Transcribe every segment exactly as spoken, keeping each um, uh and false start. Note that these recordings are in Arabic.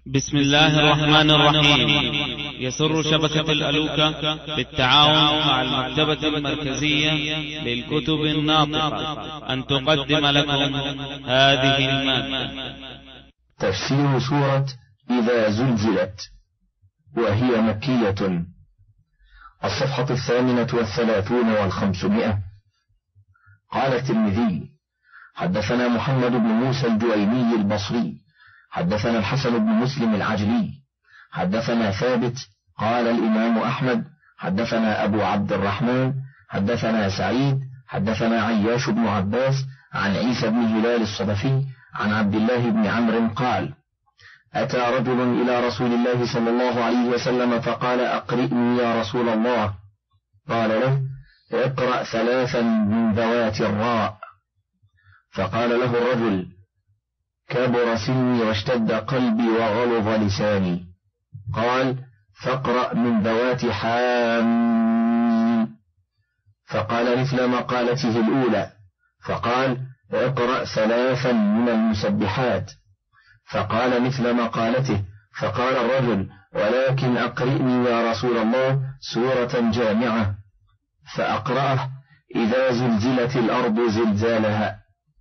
بسم الله الرحمن الرحيم. يسر شبكة الألوكة بالتعاون مع المكتبة المركزية للكتب الناطقة أن تقدم لكم هذه المادة. تفسير سورة إذا زلزلت، وهي مكية. الصفحة الثامنة والثلاثون والخمسمائة. قال الترمذي: حدثنا محمد بن موسى الجويني البصري حدثنا الحسن بن مسلم العجلي حدثنا ثابت قال الإمام أحمد حدثنا أبو عبد الرحمن حدثنا سعيد حدثنا عياش بن عباس عن عيسى بن هلال الصدفي عن عبد الله بن عمرو قال: أتى رجل إلى رسول الله صلى الله عليه وسلم فقال: أقرئني يا رسول الله. قال له: اقرأ ثلاثا من ذوات الراء. فقال له الرجل: كبر سني واشتد قلبي وغلظ لساني. قال: فاقرأ من ذوات حام. فقال مثل مقالته الأولى. فقال: اقرأ ثلاثا من المسبحات. فقال مثل مقالته. فقال الرجل: ولكن أقرئني يا رسول الله سورة جامعة. فأقرأه: إذا زلزلت الأرض زلزالها،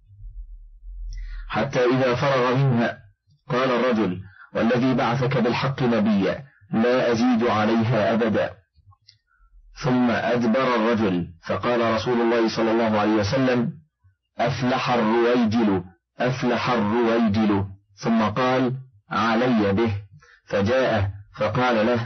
حتى إذا فرغ منها قال الرجل: والذي بعثك بالحق نبيا لا أزيد عليها أبدا. ثم أدبر الرجل. فقال رسول الله صلى الله عليه وسلم: أفلح الرويجل أفلح الرويجل. ثم قال: علي به. فجاء فقال له: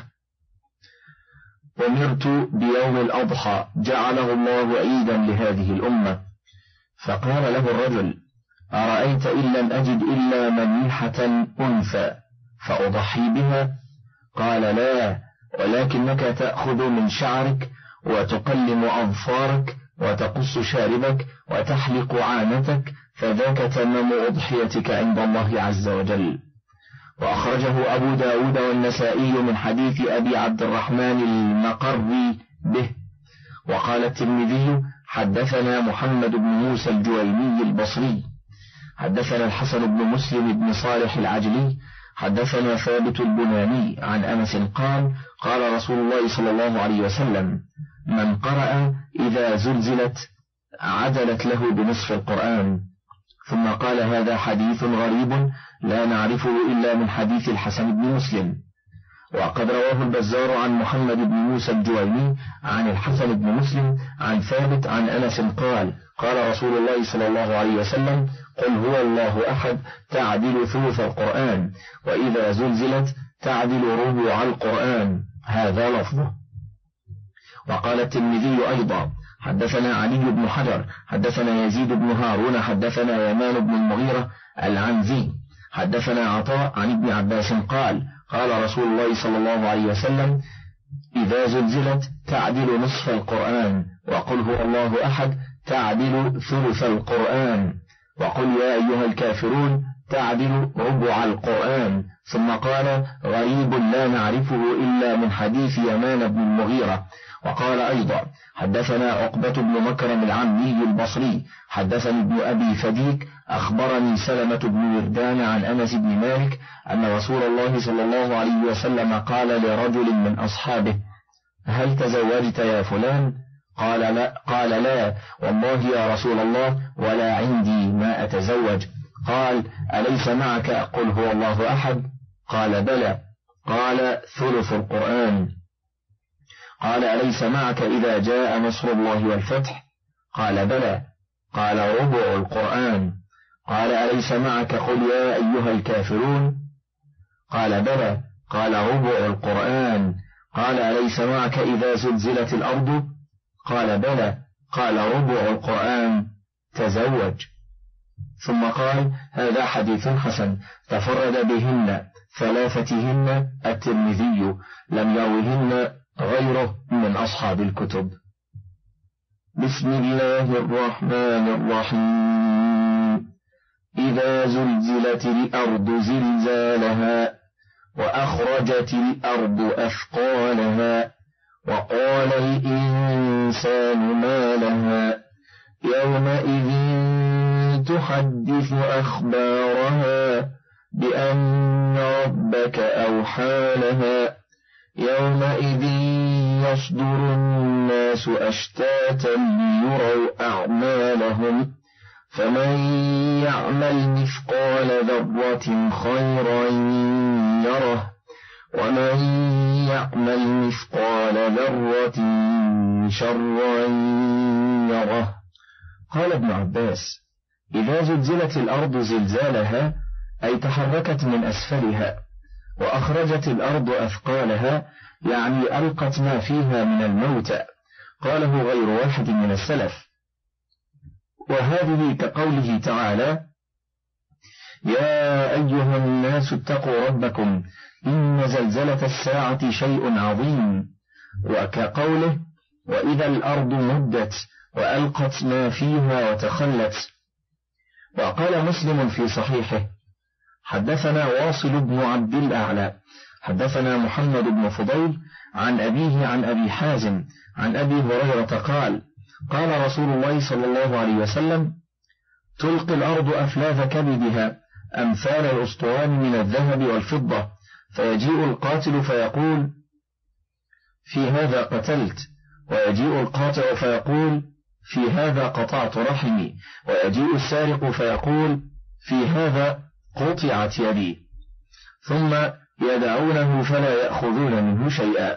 أمرت بيوم الأضحى جعله الله عيدا لهذه الأمة. فقال له الرجل: أرأيت إن لم أجد إلا منيحة أنثى فأضحي بها؟ قال: لا، ولكنك تأخذ من شعرك وتقلم أظفارك وتقص شاربك وتحلق عانتك، فذاك تمام أضحيتك عند الله عز وجل. وأخرجه أبو داود والنسائي من حديث أبي عبد الرحمن المقري به. وقال الترمذي: حدثنا محمد بن موسى الجويني البصري حدثنا الحسن بن مسلم بن صالح العجلي حدثنا ثابت البناني عن أنس قال: قال رسول الله صلى الله عليه وسلم: من قرأ إذا زلزلت عدلت له بنصف القرآن. ثم قال: هذا حديث غريب لا نعرفه إلا من حديث الحسن بن مسلم. وقد رواه البزار عن محمد بن موسى الجويني عن الحسن بن مسلم عن ثابت عن أنس قال: قال رسول الله صلى الله عليه وسلم: قل هو الله أحد تعدل ثلث القرآن، وإذا زلزلت تعدل ربع القرآن. هذا لفظه. وقال الترمذي أيضا: حدثنا علي بن حجر حدثنا يزيد بن هارون حدثنا يمان بن المغيرة العنزي حدثنا عطاء عن ابن عباس قال: قال رسول الله صلى الله عليه وسلم: إذا زلزلت تعدل نصف القرآن، وقل هو الله أحد تعدل ثلث القرآن، وقل يا أيها الكافرون تعدل ربع القرآن. ثم قال: غريب لا نعرفه إلا من حديث يمان بن المغيرة. وقال أيضا: حدثنا عقبة بن مكرم العمي البصري حدثني ابن أبي فديك أخبرني سلمة بن وردان عن أنس بن مالك أن رسول الله صلى الله عليه وسلم قال لرجل من أصحابه: هل تزوجت يا فلان؟ قال لا, قال لا والله يا رسول الله، ولا عندي ما أتزوج. قال: أليس معك قل هو الله أحد؟ قال: بلى. قال: ثلث القرآن. قال: أليس معك إذا جاء نصر الله والفتح؟ قال: بلى. قال: ربع القرآن. قال: أليس معك قل يا أيها الكافرون؟ قال: بلى. قال: ربع القرآن. قال: أليس معك إذا زلزلت الأرض؟ قال: بلى. قال: ربع القرآن. تزوج. ثم قال: هذا حديث حسن تفرد بهن ثلاثتهن الترمذي، لم يروهن غيره من أصحاب الكتب. بسم الله الرحمن الرحيم. إذا زلزلت الأرض زلزالها، وأخرجت الأرض أثقالها، وقال الإنسان ما لها يومئذ تحدث أخبارها بأن ربك ربك أوحى لها يومئذ يصدر الناس أشتاتا ليروا أعمالهم فمن يعمل مثقال ذرة خيرا يره ومن يعمل مثقال ذرة شرا يره. قال ابن عباس: إذا زلزلت الأرض زلزالها أي تحركت من أسفلها، وأخرجت الأرض أثقالها يعني ألقت ما فيها من الموتى. قاله غير واحد من السلف. وهذه كقوله تعالى: يا أيها الناس اتقوا ربكم إن زلزلة الساعة شيء عظيم، وكقوله: وإذا الأرض مدت وألقت ما فيها وتخلت. وقال مسلم في صحيحه: حدثنا واصل بن عبد الأعلى حدثنا محمد بن فضيل عن أبيه عن أبي حازم عن أبي هريرة قال: قال رسول الله صلى الله عليه وسلم: تلقي الأرض أفلاذ كبدها أمثال الأسطوان من الذهب والفضة، فيجيء القاتل فيقول: في هذا قتلت، ويجيء القاطع فيقول: في هذا قطعت رحمي، ويجيء السارق فيقول: في هذا قطعت يدي، ثم يدعونه فلا يأخذون منه شيئا.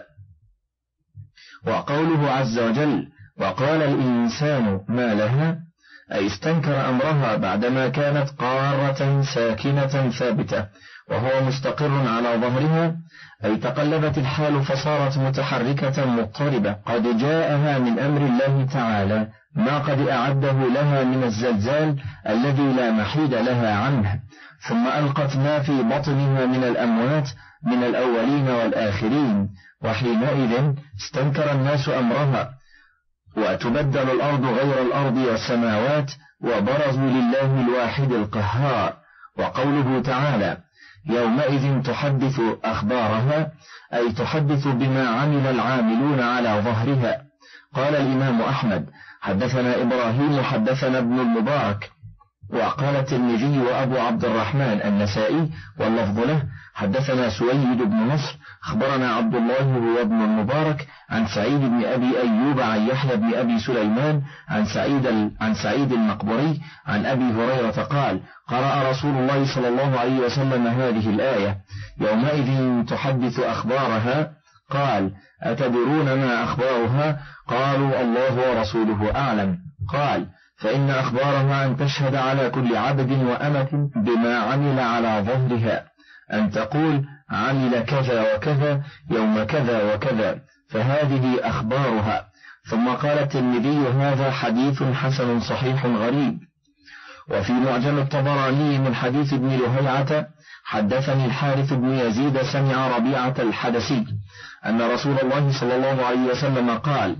وقوله عز وجل: وقال الإنسان ما لها، أي استنكر أمرها بعدما كانت قارة ساكنة ثابتة وهو مستقر على ظهرها، أي تقلبت الحال فصارت متحركة مضطربة، قد جاءها من أمر الله تعالى ما قد أعده لها من الزلزال الذي لا محيد لها عنه، ثم ألقت ما في بطنها من الأموات من الأولين والآخرين، وحينئذ استنكر الناس أمرها، وتبدل الأرض غير الأرض والسماوات، وبرزوا لله الواحد القهار. وقوله تعالى: يومئذ تحدث أخبارها، أي تحدث بما عمل العاملون على ظهرها. قال الإمام أحمد: حدثنا إبراهيم حدثنا ابن المبارك. وقال الترمذي وأبو عبد الرحمن النسائي واللفظ له: حدثنا سويد بن نصر أخبرنا عبد الله هو ابن المبارك عن سعيد بن أبي أيوب عن يحيى بن أبي سليمان عن سعيد عن سعيد المقبري عن أبي هريرة قال: قرأ رسول الله صلى الله عليه وسلم هذه الآية: يومئذ تحدث أخبارها. قال: أتدرون ما أخبارها؟ قالوا: الله ورسوله أعلم. قال: فإن أخبارها أن تشهد على كل عبد وأمة بما عمل على ظهرها، أن تقول: عمل كذا وكذا يوم كذا وكذا، فهذه أخبارها. ثم قال الترمذي: هذا حديث حسن صحيح غريب. وفي معجم الطبراني من حديث ابن لهيعة: حدثني الحارث بن يزيد سمع ربيعة الحدثي أن رسول الله صلى الله عليه وسلم قال: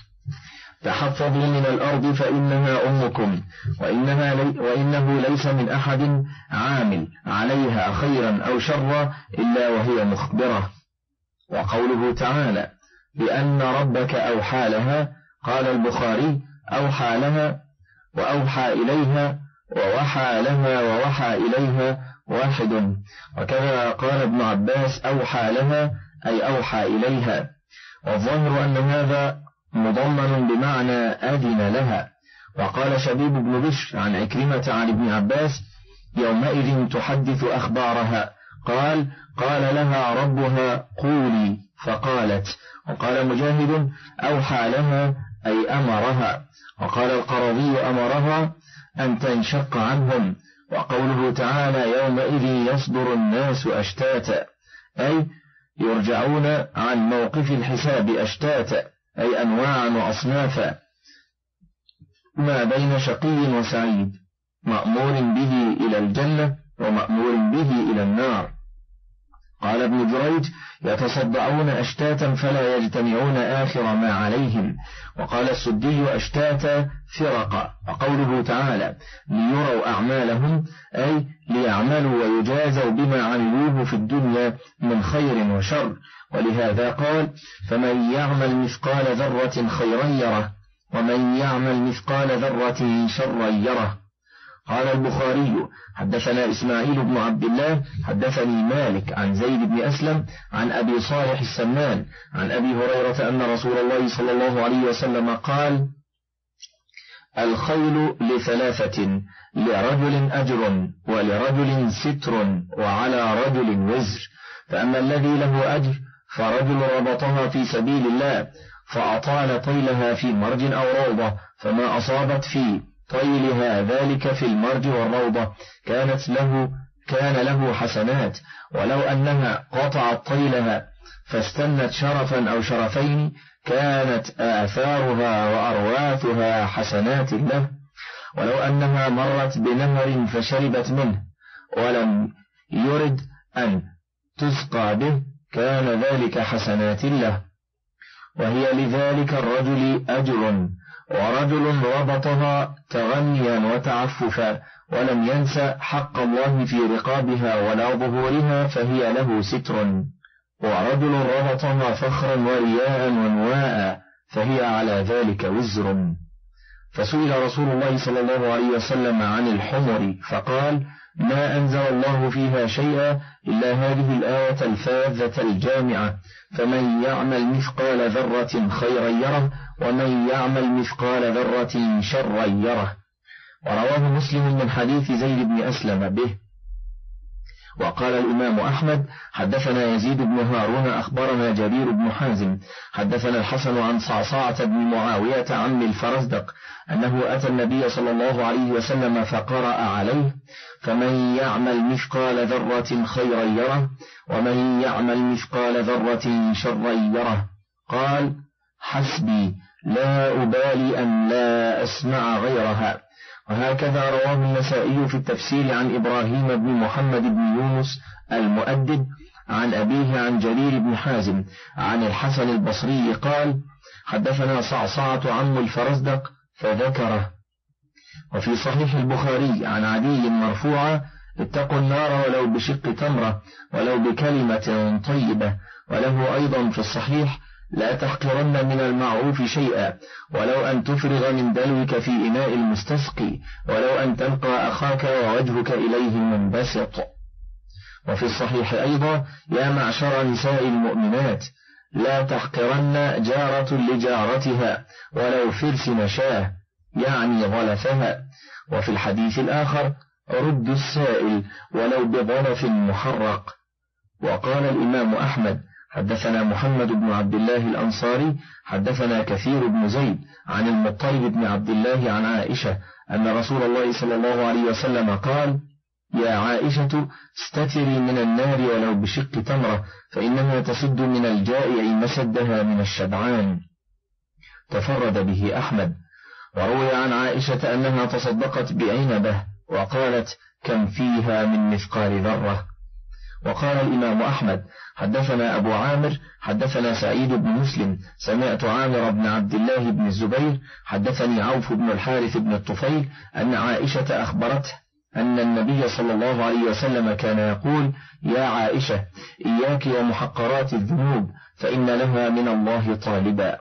تحفظوا من الأرض فإنها أمكم، وإنها لي وإنه ليس من أحد عامل عليها خيرا أو شرا إلا وهي مخبرة. وقوله تعالى: بأن ربك أوحى لها، قال البخاري: أوحى لها وأوحى إليها ووحى لها ووحى إليها واحد. وكذا قال ابن عباس: أوحى لها أي أوحى إليها. والظاهر أن هذا مضمن بمعنى أذن لها. وقال شبيب بن بشر عن عكرمة عن ابن عباس: يومئذ تحدث أخبارها. قال: قال لها ربها: قولي، فقالت. وقال مجاهد: أوحى لها أي أمرها. وقال القرضي: أمرها أن تنشق عنهم. وقوله تعالى: يومئذ يصدر الناس أشتاتا، أي يرجعون عن موقف الحساب أشتاتا، أي أنواعا وأصنافا، ما بين شقي وسعيد، مأمور به إلى الجنة ومأمور به إلى النار. قال ابن جريج: يتصدعون أشتاتا فلا يجتمعون آخر ما عليهم. وقال السدي: أشتاتا فرقا. وقوله تعالى: ليروا أعمالهم، أي ليعملوا ويجازوا بما عملوه في الدنيا من خير وشر. ولهذا قال: فمن يعمل مثقال ذرة خيرا يره، ومن يعمل مثقال ذرة شرا يره. قال البخاري حدثنا إسماعيل بن عبد الله حدثني مالك عن زيد بن أسلم عن أبي صالح السمان عن أبي هريرة أن رسول الله صلى الله عليه وسلم قال: الخيل لثلاثة، لرجل أجر ولرجل ستر وعلى رجل وزر، فأما الذي له أجر فرجل ربطها في سبيل الله فأطال طيلها في مرج أو روضة، فما أصابت في طيلها ذلك في المرج والروضة كانت له كان له حسنات، ولو أنها قطعت طيلها فاستنت شرفا أو شرفين كانت آثارها وأرواثها حسنات له، ولو أنها مرت بنهر فشربت منه ولم يرد أن تسقى به كان ذلك حسنات له، وهي لذلك الرجل أجر، ورجل ربطها تغنيا وتعففا ولم ينس حق الله في رقابها ولا ظهورها فهي له ستر، ورجل ربطها فخرا ورياء ونواء فهي على ذلك وزر. فسئل رسول الله صلى الله عليه وسلم عن الحمر فقال: ما أنزل الله فيها شيئا إلا هذه الآية الفاذة الجامعة: فمن يعمل مثقال ذرة خيرا يره ومن يعمل مثقال ذرة شرا يره. ورواه مسلم من حديث زيد بن أسلم به. وقال الإمام أحمد حدثنا يزيد بن هارون أخبرنا جرير بن حازم حدثنا الحسن عن صعصعة بن معاوية عم الفرزدق أنه أتى النبي صلى الله عليه وسلم فقرأ عليه: فمن يعمل مثقال ذرة خيرا يره ومن يعمل مثقال ذرة شرا يره. قال: حسبي، لا أبالي أن لا أسمع غيرها. وهكذا رواه النسائي في التفسير عن إبراهيم بن محمد بن يونس المؤدب عن أبيه عن جرير بن حازم عن الحسن البصري قال: حدثنا صعصعة عم الفرزدق فذكره. وفي صحيح البخاري عن عدي مرفوعا: اتقوا النار ولو بشق تمرة ولو بكلمة طيبة. وله أيضا في الصحيح: لا تحقرن من المعروف شيئا ولو أن تفرغ من دلوك في إناء المستسقي ولو أن تلقى أخاك ووجهك إليه منبسط. وفي الصحيح أيضا: يا معشر نساء المؤمنات لا تحقرن جارة لجارتها ولو فرس نشاه، يعني ظلفها. وفي الحديث الآخر: رد السائل ولو بظلف محرق. وقال الإمام أحمد حدثنا محمد بن عبد الله الأنصاري حدثنا كثير بن زيد عن المطلب بن عبد الله عن عائشة أن رسول الله صلى الله عليه وسلم قال: يا عائشة استتري من النار ولو بشق تمرة فإنها تسد من الجائع مسدها من الشبعان. تفرد به أحمد. وروي عن عائشة أنها تصدقت بعنبة وقالت: كم فيها من مثقال ذرة. وقال الإمام أحمد حدثنا أبو عامر حدثنا سعيد بن مسلم سمعت عامر بن عبد الله بن الزبير حدثني عوف بن الحارث بن الطفيل أن عائشة أخبرته أن النبي صلى الله عليه وسلم كان يقول: يا عائشة إياك ومحقرات الذنوب فإن لها من الله طالبا.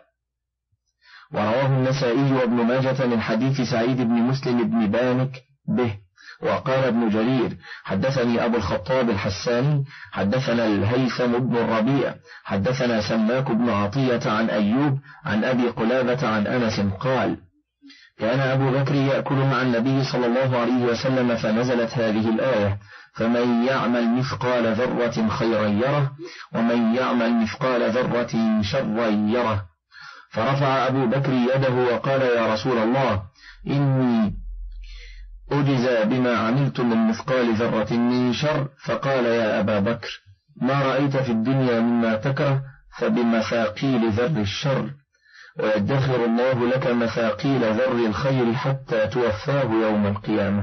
ورواه النسائي وابن ماجة من حديث سعيد بن مسلم بن بانك به. وقال ابن جرير حدثني أبو الخطاب الحساني حدثنا الهيثم بن الربيع حدثنا سماك بن عطية عن أيوب عن أبي قلابة عن أنس قال: كان أبو بكر يأكل مع النبي صلى الله عليه وسلم فنزلت هذه الآية: فمن يعمل مثقال ذرة خيرا يره ومن يعمل مثقال ذرة شرا يره. فرفع أبو بكر يده وقال: يا رسول الله، إني أجزى بما عملت من مثقال ذرة من شر. فقال: يا أبا بكر، ما رأيت في الدنيا مما تكره فبمثاقيل ذر الشر، ويدخر الله لك مثاقيل ذر الخير حتى توفاه يوم القيامة.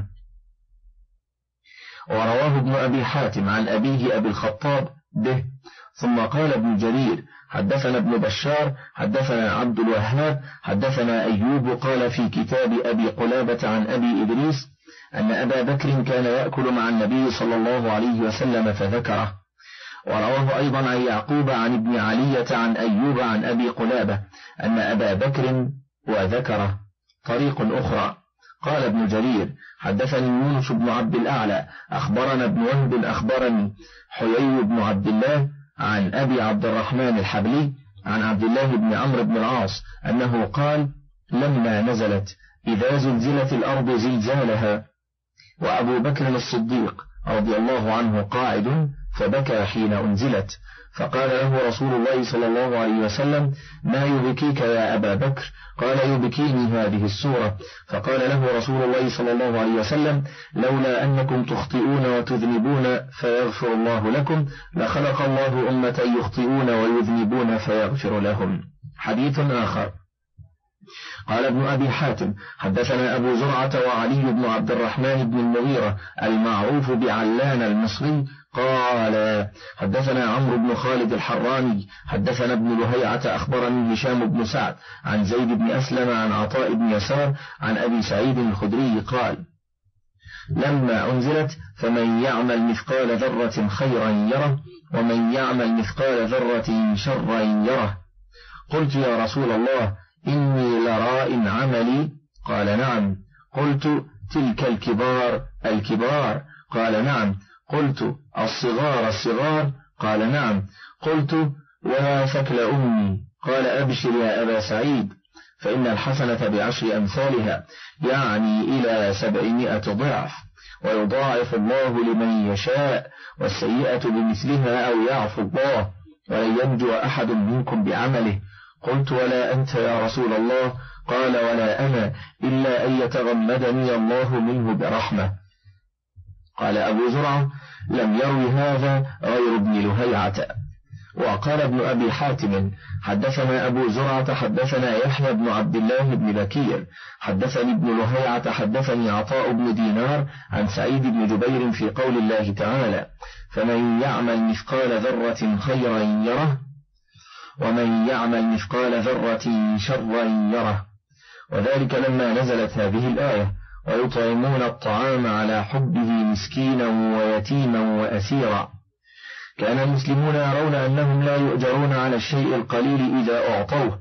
ورواه ابن أبي حاتم عن أبيه أبي الخطاب به. ثم قال ابن جرير حدثنا ابن بشار حدثنا عبد الوهاب حدثنا أيوب قال في كتاب أبي قلابة عن أبي إدريس أن أبا بكر كان يأكل مع النبي صلى الله عليه وسلم فذكره. ورواه أيضا عن يعقوب عن ابن علية عن أيوب عن أبي قلابة أن أبا بكر وذكره. طريق أخرى قال ابن جرير حدثني يونس بن عبد الأعلى أخبرنا ابن وهب أخبرني حيي بن عبد الله عن أبي عبد الرحمن الحبلي عن عبد الله بن عمرو بن العاص أنه قال لما نزلت إذا زلزلت الأرض زلزالها وأبو بكر الصديق رضي الله عنه قاعد فبكى حين أنزلت، فقال له رسول الله صلى الله عليه وسلم ما يبكيك يا أبا بكر؟ قال يبكيني هذه السورة. فقال له رسول الله صلى الله عليه وسلم لولا أنكم تخطئون وتذنبون فيغفر الله لكم لخلق الله أمة يخطئون ويذنبون فيغفر لهم. حديث آخر قال ابن أبي حاتم حدثنا أبو زرعة وعلي بن عبد الرحمن بن المغيرة المعروف بعلان المصري قال حدثنا عمرو بن خالد الحراني حدثنا ابن لهيعة أخبرني هشام بن سعد عن زيد بن أسلم عن عطاء بن يسار عن أبي سعيد الخدري قال لما أنزلت فمن يعمل مثقال ذرة خيرا يره ومن يعمل مثقال ذرة شرا يره. قلت يا رسول الله إني لراء عملي؟ قال نعم. قلت تلك الكبار الكبار؟ قال نعم. قلت الصغار الصغار؟ قال نعم. قلت ولا ثكل أمي؟ قال أبشر يا أبا سعيد فإن الحسنة بعشر أمثالها يعني إلى سبعمائة ضعف ويضاعف الله لمن يشاء والسيئة بمثلها أو يعفو الله ولن ينجو أحد منكم بعمله. قلت ولا أنت يا رسول الله؟ قال ولا أنا إلا أن يتغمدني الله منه برحمة. قال أبو زرعة لم يروي هذا غير ابن لهيعة. وقال ابن أبي حاتم حدثنا أبو زرعة حدثنا يحيى بن عبد الله بن بكير حدثني ابن لهيعة حدثني عطاء بن دينار عن سعيد بن جبير في قول الله تعالى فمن يعمل مثقال ذرة خيرا يره ومن يعمل مثقال ذرة شرا يره. وذلك لما نزلت هذه الآية ويطعمون الطعام على حبه مسكينا ويتيما وأسيرا. كان المسلمون يرون أنهم لا يؤجرون على الشيء القليل إذا أعطوه،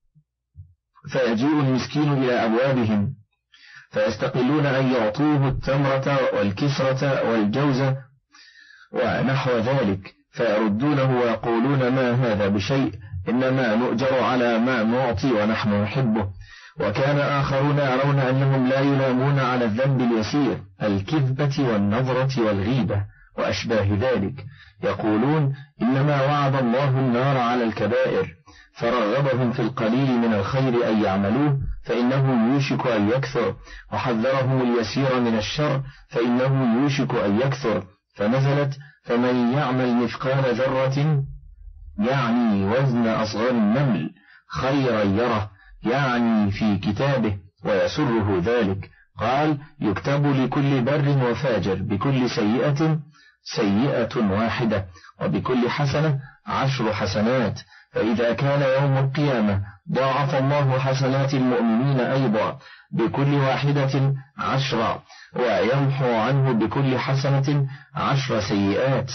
فيجيء المسكين إلى أبوابهم فيستقلون أن يعطوه التمرة والكسرة والجوزة ونحو ذلك فيردونه ويقولون ما هذا بشيء إنما نؤجر على ما نعطي ونحن نحبه. وكان آخرون يرون أنهم لا يلامون على الذنب اليسير الكذبة والنظرة والغيبة وأشباه ذلك، يقولون إنما وعد الله النار على الكبائر فرغبهم في القليل من الخير أن يعملوه فإنه يوشك أن يكثر وحذرهم اليسير من الشر فإنه يوشك أن يكثر. فنزلت فمن يعمل مثقال ذرة يعني وزن أصغر النمل خيرا يره يعني في كتابه ويسره ذلك. قال يكتب لكل بر وفاجر بكل سيئة سيئة واحدة وبكل حسنة عشر حسنات، فإذا كان يوم القيامة ضاعف الله حسنات المؤمنين أيضا بكل واحدة عشرة ويمحو عنه بكل حسنة عشر سيئات.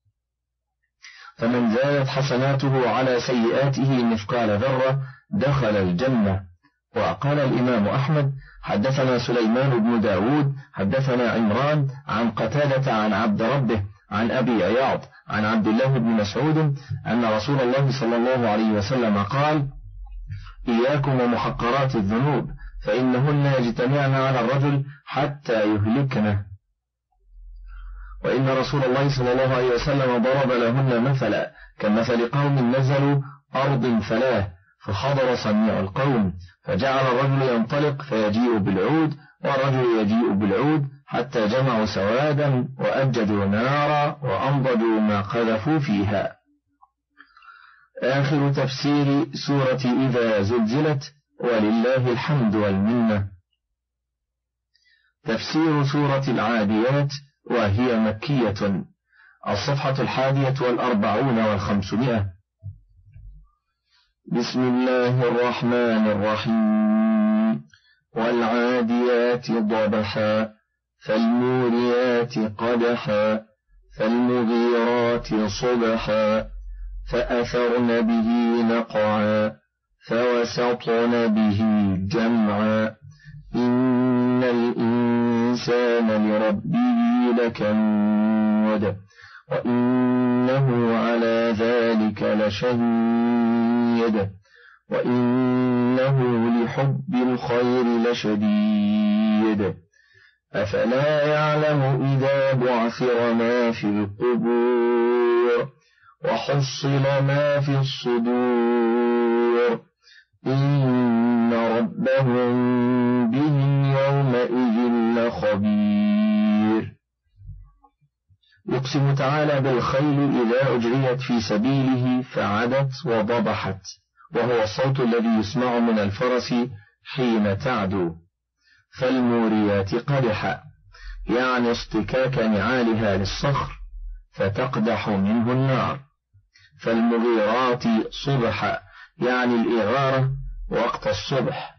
فمن زادت حسناته على سيئاته مثقال ذرة دخل الجنة. وقال الإمام أحمد حدثنا سليمان بن داود حدثنا عمران عن قتادة عن عبد ربه عن أبي عياض عن عبد الله بن مسعود أن رسول الله صلى الله عليه وسلم قال إياكم ومحقرات الذنوب فإنهن يجتمعن على الرجل حتى يهلكنه. وإن رسول الله صلى الله عليه وسلم ضرب لهن مثلا كمثل قوم نزلوا أرض فلاه فحضر صنيع القوم فجعل الرجل ينطلق فيجيء بالعود والرجل يجيء بالعود حتى جمعوا سوادا وأجدوا نارا وأنضجوا ما قذفوا فيها. آخر تفسير سورة إذا زلزلت ولله الحمد والمنة. تفسير سورة العاديات وهي مكية. الصفحة الحادية والأربعون والخمسمائة. بسم الله الرحمن الرحيم. والعاديات ضبحا فالموريات قدحا فالمغيرات صبحا فأثرن به نقعا فوسطن به جمعا إن إن الإنسان لربه لكنود وإنه على ذلك لشهيد وإنه لحب الخير لشديد أفلا يعلم إذا بعثر ما في القبور وحصل ما في الصدور إن ربهم بهم يومئذ لخبير. يقسم تعالى بالخيل إذا أجريت في سبيله فعدت وضبحت، وهو الصوت الذي يسمع من الفرس حين تعدو. فالموريات قدحا يعني اصطكاك نعالها للصخر فتقدح منه النار. فالمغيرات صبحا يعني الإغارة وقت الصبح،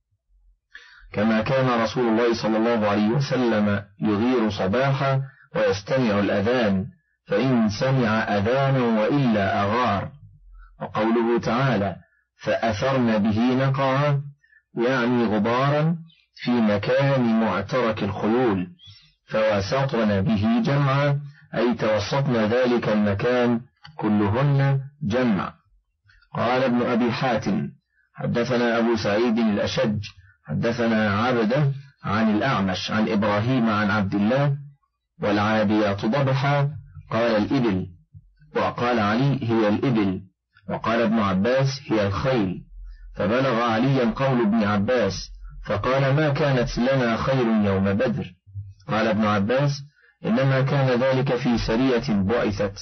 كما كان رسول الله صلى الله عليه وسلم يغير صباحا ويستمع الأذان، فإن سمع أذانا وإلا أغار. وقوله تعالى فأثرن به نقعا يعني غبارا في مكان معترك الخيول، فوسطن به جمعا أي توسطن ذلك المكان كلهن جمع. قال ابن أبي حاتم حدثنا أبو سعيد الأشج حدثنا عبده عن الأعمش عن إبراهيم عن عبد الله والعاديات ضبحا قال الإبل، وقال علي هي الإبل، وقال ابن عباس هي الخيل. فبلغ عليا قول ابن عباس فقال ما كانت لنا خير يوم بدر. قال ابن عباس إنما كان ذلك في سرية بعثت.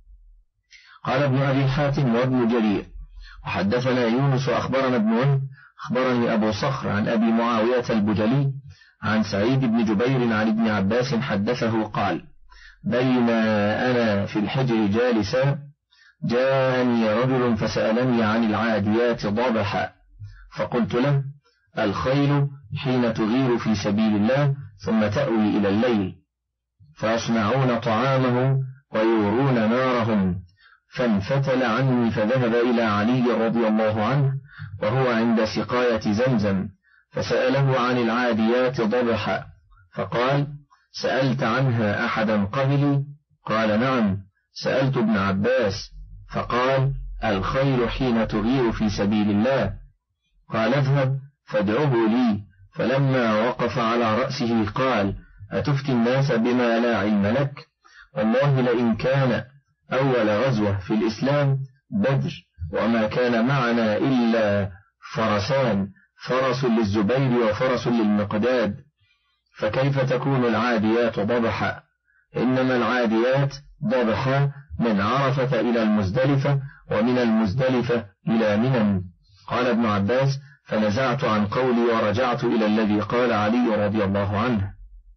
قال ابن أبي حاتم وابن جرير وحدثنا يونس أخبرنا ابن وهب أخبرني أبو صخر عن أبي معاوية البجلي عن سعيد بن جبير عن ابن عباس حدثه قال بينما أنا في الحجر جالسا جاءني رجل فسألني عن العاديات ضبحا، فقلت له الخيل حين تغير في سبيل الله ثم تأوي إلى الليل فيصنعون طعامه ويورون نارهم. فانفتل عني فذهب إلى علي رضي الله عنه وهو عند سقاية زمزم فسأله عن العاديات ضبحا، فقال سألت عنها أحدا قبلي؟ قال نعم سألت ابن عباس، فقال الخيل حين تغير في سبيل الله. قال اذهب فادعه لي، فلما وقف على رأسه قال أتفتي الناس بما لا علم لك؟ والله لئن كان أول غزوة في الإسلام بدر وما كان معنا إلا فرسان، فرس للزبير وفرس للمقداد، فكيف تكون العاديات ضبحا؟ إنما العاديات ضبحا من عرفة إلى المزدلفة ومن المزدلفة إلى منى. قال ابن عباس فنزعت عن قولي ورجعت إلى الذي قال علي رضي الله عنه.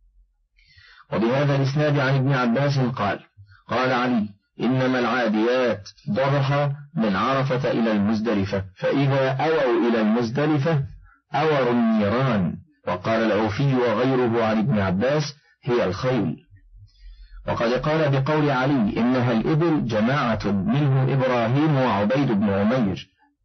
وبهذا الإسناد عن ابن عباس قال قال علي إنما العاديات ضبحا من عرفة إلى المزدلفة، فإذا أووا إلى المزدلفة أوروا النيران. وقال العوفي وغيره عن ابن عباس هي الخيل. وقد قال بقول علي إنها الإبل جماعة منهم إبراهيم وعبيد بن عمير.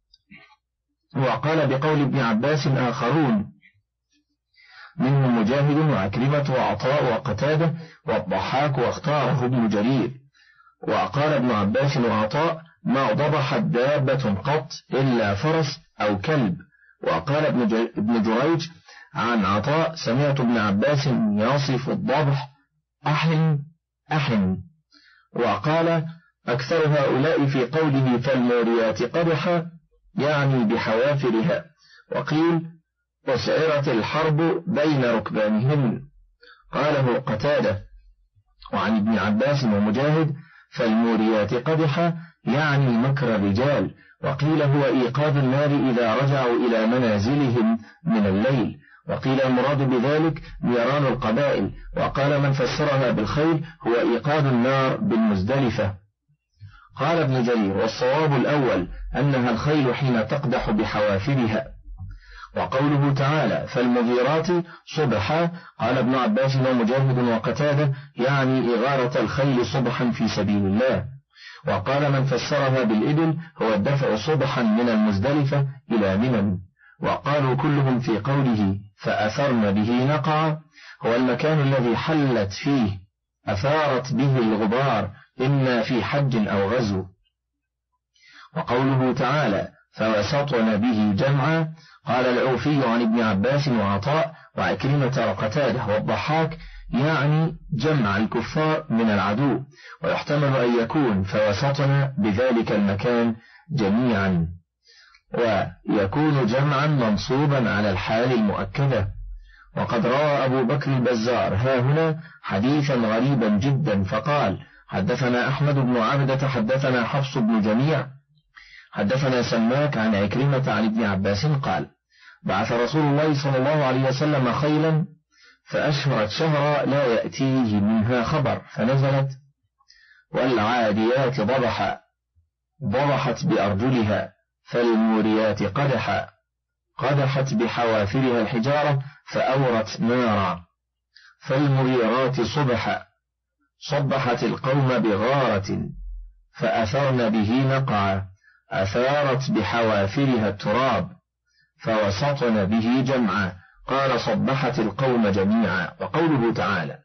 وقال بقول ابن عباس آخرون منهم مجاهد وعكرمة وعطاء وقتادة والضحاك واختاره ابن جرير. وقال ابن عباس وعطاء ما ضبحت دابة قط إلا فرس أو كلب. وقال ابن جريج عن عطاء سمعت ابن عباس يصف الضبح أحن أحن. وقال أكثر هؤلاء في قوله فالموريات قدحا يعني بحوافرها. وقيل وسعرت الحرب بين ركبانهن. قاله قتادة. وعن ابن عباس ومجاهد فالموريات قدحا يعني مكر الرجال. وقيل هو إيقاظ النار إذا رجعوا إلى منازلهم من الليل. وقيل المراد بذلك نيران القبائل. وقال من فسرها بالخيل هو إيقاظ النار بالمزدلفة. قال ابن جرير والصواب الأول أنها الخيل حين تقدح بحوافرها. وقوله تعالى فالمغيرات صبحا قال ابن عباس ومجاهد وقتادة يعني إغارة الخيل صبحا في سبيل الله. وقال من فسرها بالإبل هو الدفع صبحا من المزدلفة إلى منى. وقالوا كلهم في قوله فأثرن به نقعا هو المكان الذي حلت فيه أثارت به الغبار إما في حج أو غزو. وقوله تعالى فوسطن به جمعا قال العوفي عن ابن عباس وعطاء وعكرمة وقتاده والضحاك يعني جمع الكفار من العدو، ويحتمل أن يكون فوسطن بذلك المكان جميعا، ويكون جمعا منصوبا على الحال المؤكدة. وقد روى أبو بكر البزار ها هنا حديثا غريبا جدا فقال حدثنا أحمد بن عبدة حدثنا حفص بن جميع حدثنا سماك عن عكرمة عن ابن عباس قال بعث رسول الله صلى الله عليه وسلم خيلا فأشهرت شهرا لا يأتيه منها خبر، فنزلت والعاديات ضبحا ضبحت بأرجلها، فالموريات قدحا قدحت بحوافرها الحجارة فأورت نارا، فالمغيرات صبحا صبحت القوم بغارة، فأثرن به نقعا أثارت بحوافرها التراب، فوسطن به جمعا قال صبحت القوم جميعا. وقوله تعالى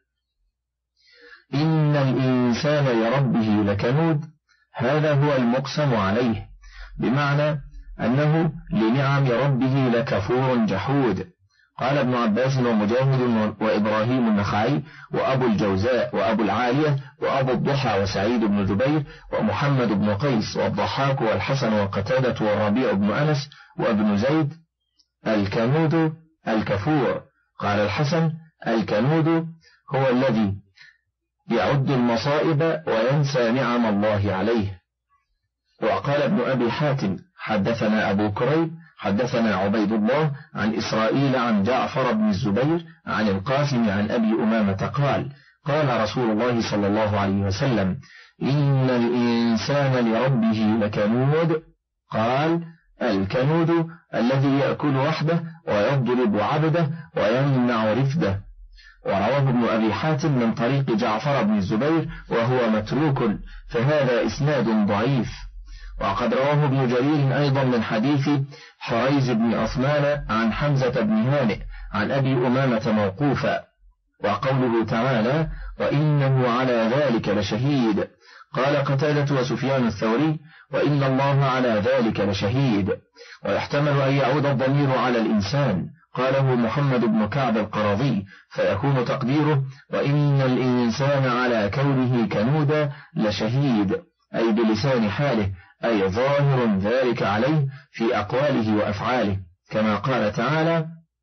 إن الإنسان لربه لكنود هذا هو المقسم عليه، بمعنى أنه لنعم ربه لكفور جحود. قال ابن عباس ومجاهد وإبراهيم النخعي وأبو الجوزاء وأبو العالية وأبو الضحى وسعيد بن جبير ومحمد بن قيس والضحاك والحسن وقتادة والربيع بن أنس وابن زيد الكنود الكفور. قال الحسن الكنود هو الذي يعد المصائب وينسى نعم الله عليه. وقال ابن أبي حاتم حدثنا أبو كريب حدثنا عبيد الله عن إسرائيل عن جعفر بن الزبير عن القاسم عن أبي أمامة قال قال رسول الله صلى الله عليه وسلم إن الإنسان لربه لكنود. قال الكنود الذي يأكل وحده ويضرب عبده ويمنع رفده. ورواه ابن أبي حاتم من طريق جعفر بن الزبير وهو متروك، فهذا إسناد ضعيف. وقد رواه ابن جرير أيضا من حديث حريز بن عثمان عن حمزة بن هانئ عن أبي أمامة موقوفا. وقوله تعالى وإنه على ذلك لشهيد قال قتادة وسفيان الثوري وإن الله على ذلك لشهيد. ويحتمل أن يعود الضمير على الإنسان قاله محمد بن كعب القرظي، فيكون تقديره وإن الإنسان على كونه كنودا لشهيد، أي بلسان حاله، أي ظاهر ذلك عليه في أقواله وأفعاله، كما قال تعالى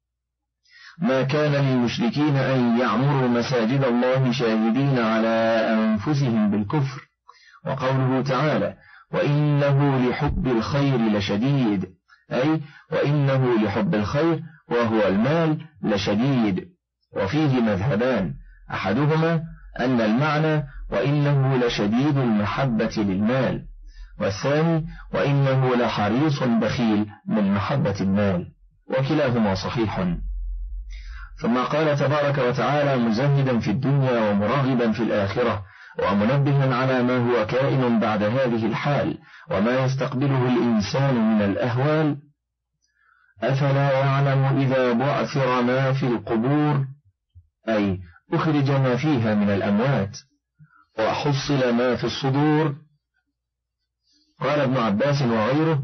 ما كان للمشركين أن يعمروا مساجد الله شاهدين على أنفسهم بالكفر. وقوله تعالى وإنه لحب الخير لشديد، أي وإنه لحب الخير وهو المال لشديد. وفيه مذهبان، أحدهما أن المعنى وإنه لشديد المحبة للمال، والثاني وإنه لحريص بخيل من محبة المال، وكلاهما صحيح. ثم قال تبارك وتعالى مزهدا في الدنيا ومراغبا في الآخرة ومنبها على ما هو كائن بعد هذه الحال وما يستقبله الإنسان من الأهوال أفلا يعلم إذا بعثر ما في القبور، أي أخرج ما فيها من الأموات وحصل ما في الصدور. قال ابن عباس وغيره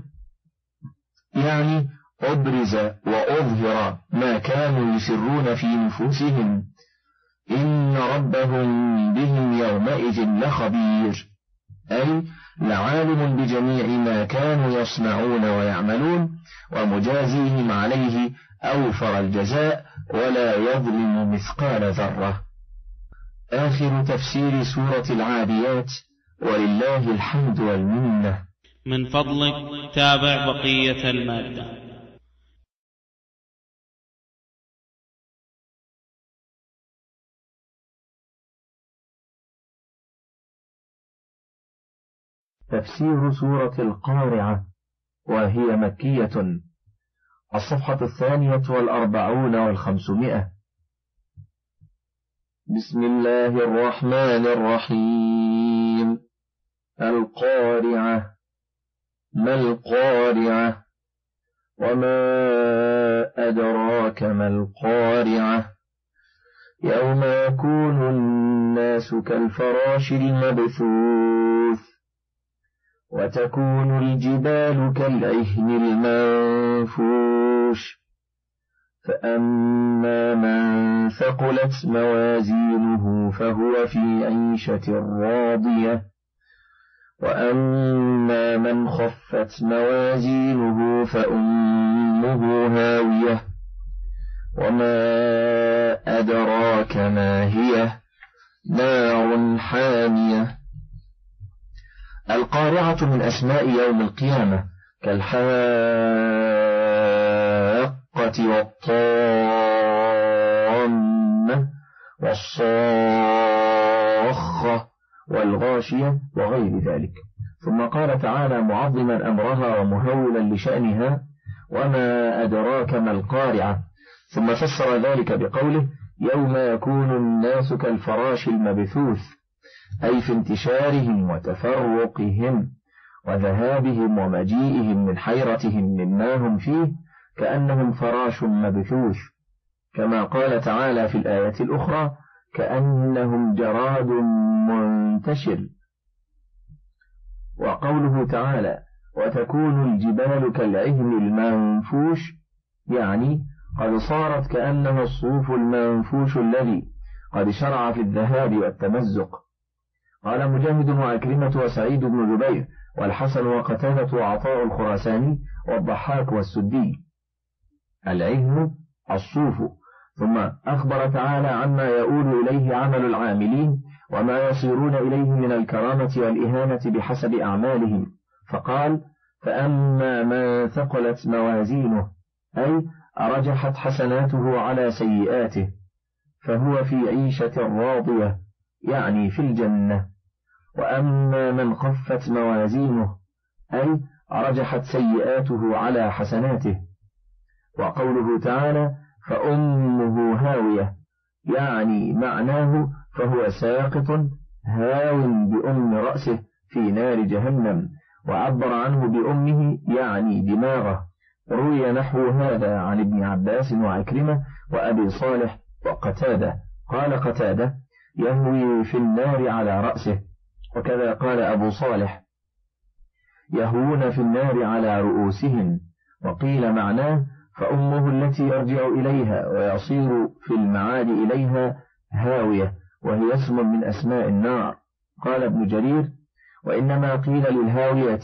يعني أبرز وأظهر ما كانوا يسرون في نفوسهم إن ربهم بهم يومئذ لخبير، أي لعالم بجميع ما كانوا يصنعون ويعملون ومجازيهم عليه أوفر الجزاء ولا يظلم مثقال ذرة. آخر تفسير سورة العاديات، ولله الحمد والمنة. من فضلك تابع بقية المادة. تفسير سورة القارعة وهي مكية، الصفحة الثانية والأربعون والخمسمائة. بسم الله الرحمن الرحيم. القارعة. ما القارعة؟ وما أدراك ما القارعة يوم يكون الناس كالفراش المبثوث وتكون الجبال كالعهن المنفوش فأما من ثقلت موازينه فهو في عيشة راضية وأما من خفت موازينه فأمه هاوية وما أدراك ما هي نار حامية. القارعة من أسماء يوم القيامة كالحاقة والطامة والصاخة والغاشية وغير ذلك. ثم قال تعالى معظما أمرها ومهولا لشأنها وما أدراك ما القارعة، ثم فسر ذلك بقوله يوم يكون الناس كالفراش المبثوث، أي في انتشارهم وتفرقهم وذهابهم ومجيئهم من حيرتهم مما هم فيه كأنهم فراش مبثوث، كما قال تعالى في الآية الأخرى كأنهم جراد منتشر. وقوله تعالى وتكون الجبال كالعهن المنفوش، يعني قد صارت كأنها الصوف المنفوش الذي قد شرع في الذهاب والتمزق. قال مجاهد وعكرمة وسعيد بن جبير والحسن وقتادة وعطاء الخراساني والضحاك والسدي العهن الصوف. ثم أخبر تعالى عما يؤول إليه عمل العاملين وما يصيرون إليه من الكرامة والإهانة بحسب أعمالهم، فقال فأما من ثقلت موازينه، أي أرجحت حسناته على سيئاته، فهو في عيشة راضية، يعني في الجنة. وأما من خفت موازينه، أي أرجحت سيئاته على حسناته. وقوله تعالى فأمه هاوية، يعني معناه فهو ساقط هاو بأم رأسه في نار جهنم، وعبر عنه بأمه يعني دماغه. روي نحو هذا عن ابن عباس وعكرمة وأبي صالح وقتادة. قال قتادة يهوي في النار على رأسه، وكذا قال أبو صالح يهوون في النار على رؤوسهم. وقيل معناه فأمه التي يرجع إليها ويصير في المعاد إليها هاوية، وهي اسم من أسماء النار. قال ابن جرير وإنما قيل للهاوية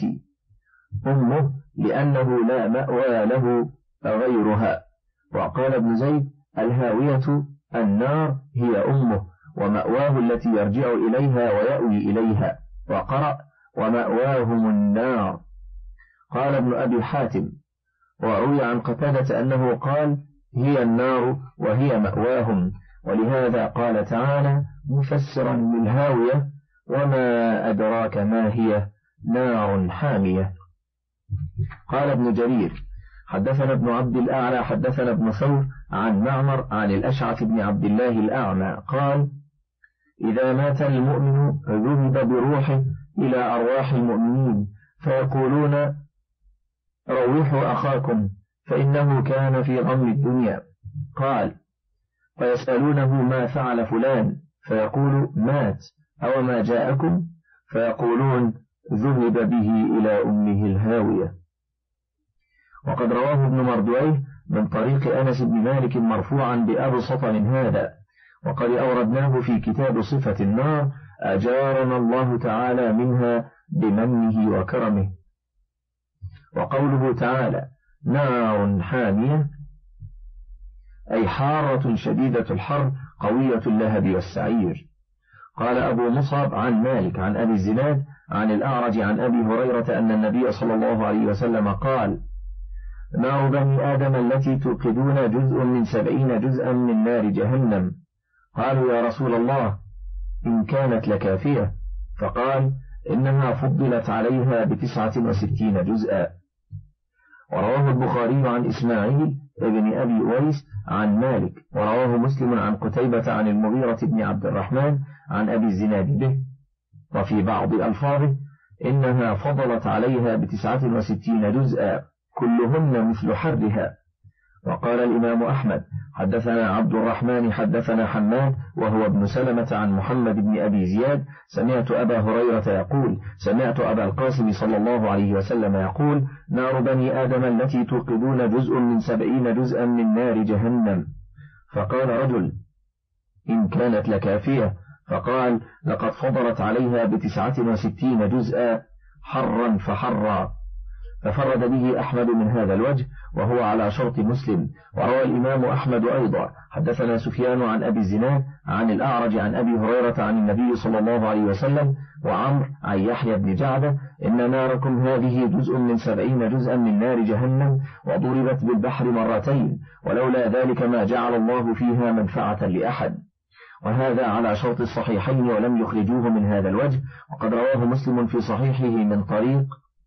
أمه لأنه لا مأوى له غيرها. وقال ابن زيد الهاوية النار هي أمه ومأواه التي يرجع إليها ويأوي إليها. وقرأ ومأواهم النار. قال ابن أبي حاتم وروي عن قتادة أنه قال هي النار وهي مأواهم، ولهذا قال تعالى مفسرا للهاوية وما أدراك ما هي نار حامية. قال ابن جرير حدثنا ابن عبد الأعلى حدثنا ابن ثور عن معمر عن الأشعث بن عبد الله الأعمى قال إذا مات المؤمن ذهب بروحه إلى أرواح المؤمنين فيقولون روحوا أخاكم فإنه كان في غم الدنيا. قال فيسألونه ما فعل فلان فيقول مات أو ما جاءكم، فيقولون ذهب به إلى أمه الهاوية. وقد رواه ابن مردويه من طريق أنس بن مالك مرفوعا بأبسط من هذا، وقد أوردناه في كتاب صفة النار أجارنا الله تعالى منها بمنه وكرمه. وقوله تعالى نار حامية أي حارة شديدة الحر قوية اللهب والسعير. قال أبو مصعب عن مالك عن أبي الزناد عن الأعرج عن أبي هريرة أن النبي صلى الله عليه وسلم قال نار بني آدم التي توقدون جزء من سبعين جزءا من نار جهنم. قالوا يا رسول الله إن كانت لكافية، فقال إنها فضلت عليها بتسعة وستين جزءا. ورواه البخاري عن إسماعيل ابن أبي أويس عن مالك، ورواه مسلم عن قتيبة عن المغيرة بن عبد الرحمن عن أبي الزناد به. وفي بعض ألفاظه إنها فضلت عليها بتسعة وستين جزءا كلهن مثل حرها. وقال الإمام أحمد حدثنا عبد الرحمن حدثنا حماد وهو ابن سلمة عن محمد بن أبي زياد سمعت أبا هريرة يقول سمعت أبا القاسم صلى الله عليه وسلم يقول نار بني آدم التي توقدون جزء من سبعين جزءا من نار جهنم. فقال رجل إن كانت لكافية، فقال لقد فضلت عليها بتسعة وستين جزءا حرا فحرا. ففرد به أحمد من هذا الوجه وهو على شرط مسلم. وروى الإمام أحمد أيضا حدثنا سفيان عن أبي الزناد عن الأعرج عن أبي هريرة عن النبي صلى الله عليه وسلم وعمر عن يحيى بن جعدة إن ناركم هذه جزء من سبعين جزءا من نار جهنم وضربت بالبحر مرتين ولولا ذلك ما جعل الله فيها منفعة لأحد. وهذا على شرط الصحيحين ولم يخرجوه من هذا الوجه. وقد رواه مسلم في صحيحه من طريق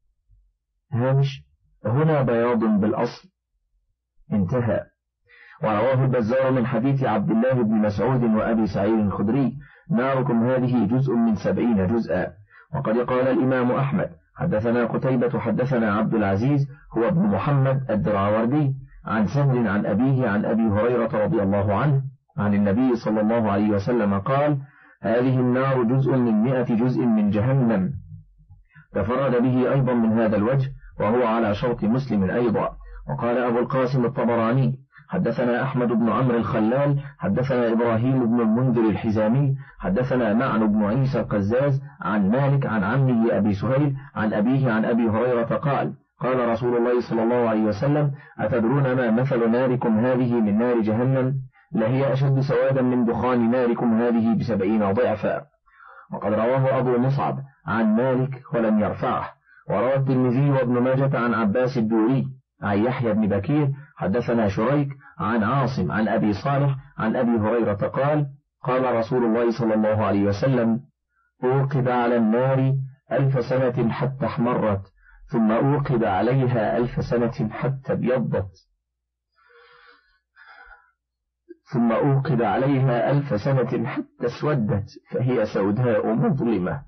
هامش هنا بياض بالأصل انتهى. ورواه البزار من حديث عبد الله بن مسعود وأبي سعيد الخدري ناركم هذه جزء من سبعين جزءا. وقد قال الإمام أحمد حدثنا قتيبة حدثنا عبد العزيز هو ابن محمد الدراوردي عن سهل عن أبيه عن أبي هريرة رضي الله عنه عن النبي صلى الله عليه وسلم قال هذه النار جزء من مئة جزء من جهنم. تفرد به أيضا من هذا الوجه وهو على شرط مسلم أيضا. وقال أبو القاسم الطبراني حدثنا أحمد بن عمرو الخلال حدثنا إبراهيم بن المنذر الحزامي حدثنا معن بن عيسى القزاز عن مالك عن عمه أبي سهيل عن أبيه عن أبي هريرة قال قال رسول الله صلى الله عليه وسلم أتدرون ما مثل ناركم هذه من نار جهنم لهي أشد سوادا من دخان ناركم هذه بسبعين ضعفا. وقد رواه أبو مصعب عن مالك ولم يرفعه. وروى الترمذي وابن ماجة عن عباس الدوري عن يحيى بن بكير حدثنا شريك عن عاصم عن أبي صالح عن أبي هريرة قال قال رسول الله صلى الله عليه وسلم أوقد على النار ألف سنة حتى احمرت ثم أوقد عليها ألف سنة حتى ابيضت ثم أوقد عليها ألف سنة حتى اسودت فهي سوداء مظلمة.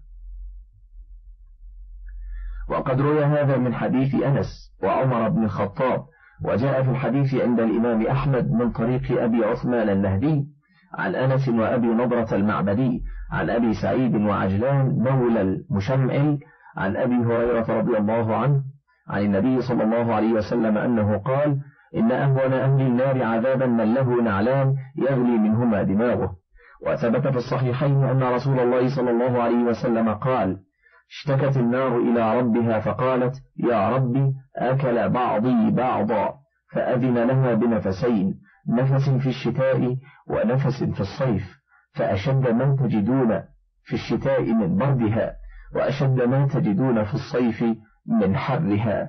وقد روي هذا من حديث أنس وعمر بن الخطاب. وجاء في الحديث عند الإمام أحمد من طريق أبي عثمان النهدي عن أنس وأبي نضرة المعبدي عن أبي سعيد وعجلان مولى المشمعل عن أبي هريرة رضي الله عنه عن النبي صلى الله عليه وسلم أنه قال إن أهون أهل النار عذابا من له نعلان يغلي منهما دماغه. وثبت في الصحيحين أن رسول الله صلى الله عليه وسلم قال اشتكت النار إلى ربها فقالت يا ربي أكل بعضي بعضا فأذن لها بنفسين نفس في الشتاء ونفس في الصيف فأشد ما تجدون في الشتاء من بردها وأشد ما تجدون في الصيف من حرها.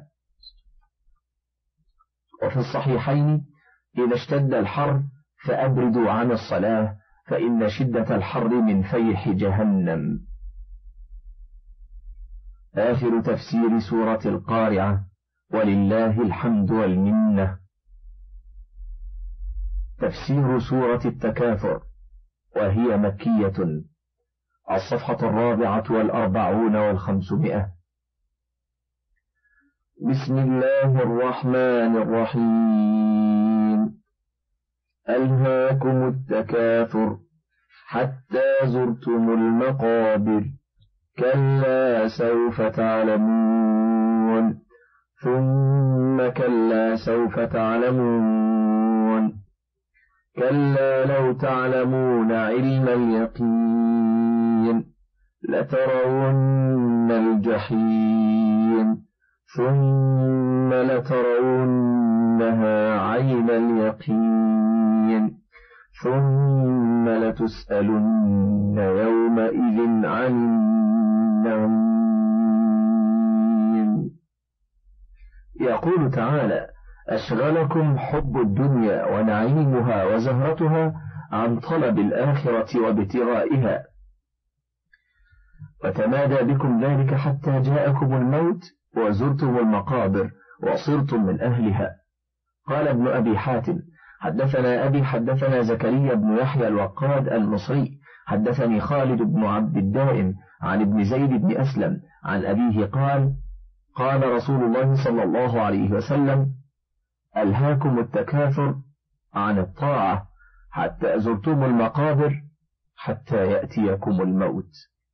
وفي الصحيحين إذا اشتد الحر فأبردوا عن الصلاة فإن شدة الحر من فيح جهنم. آخر تفسير سورة القارعة ولله الحمد والمنة. تفسير سورة التكاثر وهي مكية الصفحة الرابعة والأربعون والخمسمائة. بسم الله الرحمن الرحيم. ألهاكم التكاثر حتى زرتم المقابر كلا سوف تعلمون ثم كلا سوف تعلمون كلا لو تعلمون علم اليقين لترون الجحيم ثم لترونها عين اليقين ثم لتسألن يومئذ عن النعيم. يقول تعالى أشغلكم حب الدنيا ونعيمها وزهرتها عن طلب الآخرة وابتغائها وتمادى بكم ذلك حتى جاءكم الموت وزرتم المقابر وصرتم من أهلها. قال ابن أبي حاتم حدثنا أبي حدثنا زكريا بن يحيى الوقاد المصري حدثني خالد بن عبد الدائم عن ابن زيد بن أسلم عن أبيه قال قال رسول الله صلى الله عليه وسلم: ألهاكم التكاثر عن الطاعة حتى زرتم المقابر حتى يأتيكم الموت.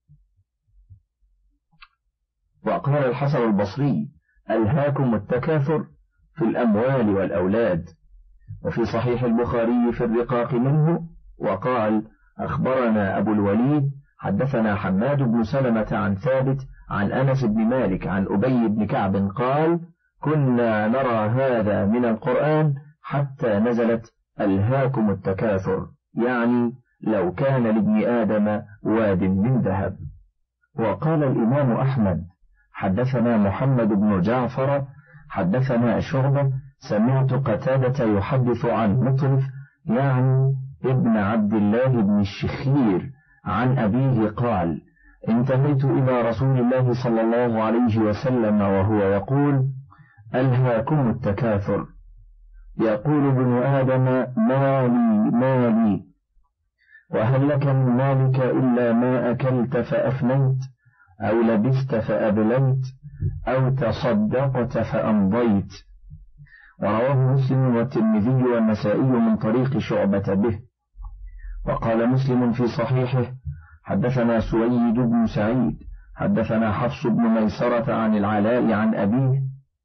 وقال الحسن البصري: ألهاكم التكاثر في الأموال والأولاد. وفي صحيح البخاري في الرقاق منه وقال: أخبرنا أبو الوليد حدثنا حماد بن سلمة عن ثابت عن أنس بن مالك عن أبي بن كعب قال: كنا نرى هذا من القرآن حتى نزلت ألهاكم التكاثر، يعني لو كان لابن آدم واد من ذهب. وقال الإمام أحمد: حدثنا محمد بن جعفر حدثنا شعبة سمعت قتادة يحدث عن مطرف يعني ابن عبد الله بن الشخير عن أبيه قال: انتهيت إلى رسول الله صلى الله عليه وسلم وهو يقول: ألهاكم التكاثر، يقول ابن آدم: مالي مالي، وهل لك من مالك إلا ما أكلت فأفنيت، أو لبست فأبليت، أو تصدقت فأمضيت. ورواه مسلم والترمذي والنسائي من طريق شعبة به. وقال مسلم في صحيحه: حدثنا سويد بن سعيد حدثنا حفص بن ميسرة عن العلاء عن أبيه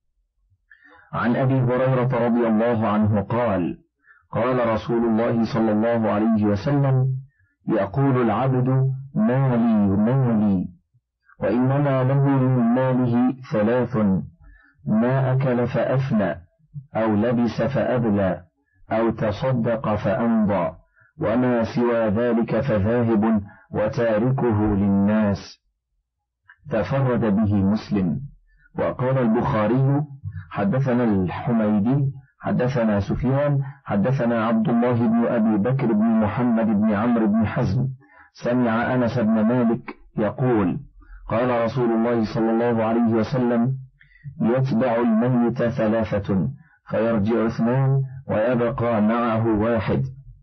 عن أبي هريرة رضي الله عنه قال: قال رسول الله صلى الله عليه وسلم: يقول العبد: مالي مالي، وإنما له من ماله ثلاث: ما أكل فأفنى، أو لبس فأبلى، أو تصدق فأمضى، وما سوى ذلك فذاهب وتاركه للناس. تفرد به مسلم. وقال البخاري: حدثنا الحميدي حدثنا سفيان حدثنا عبد الله بن أبي بكر بن محمد بن عمرو بن حزم سمع أنس بن مالك يقول: قال رسول الله صلى الله عليه وسلم: يتبع الميت ثلاثة فيرجع اثنان ويبقى معه واحد،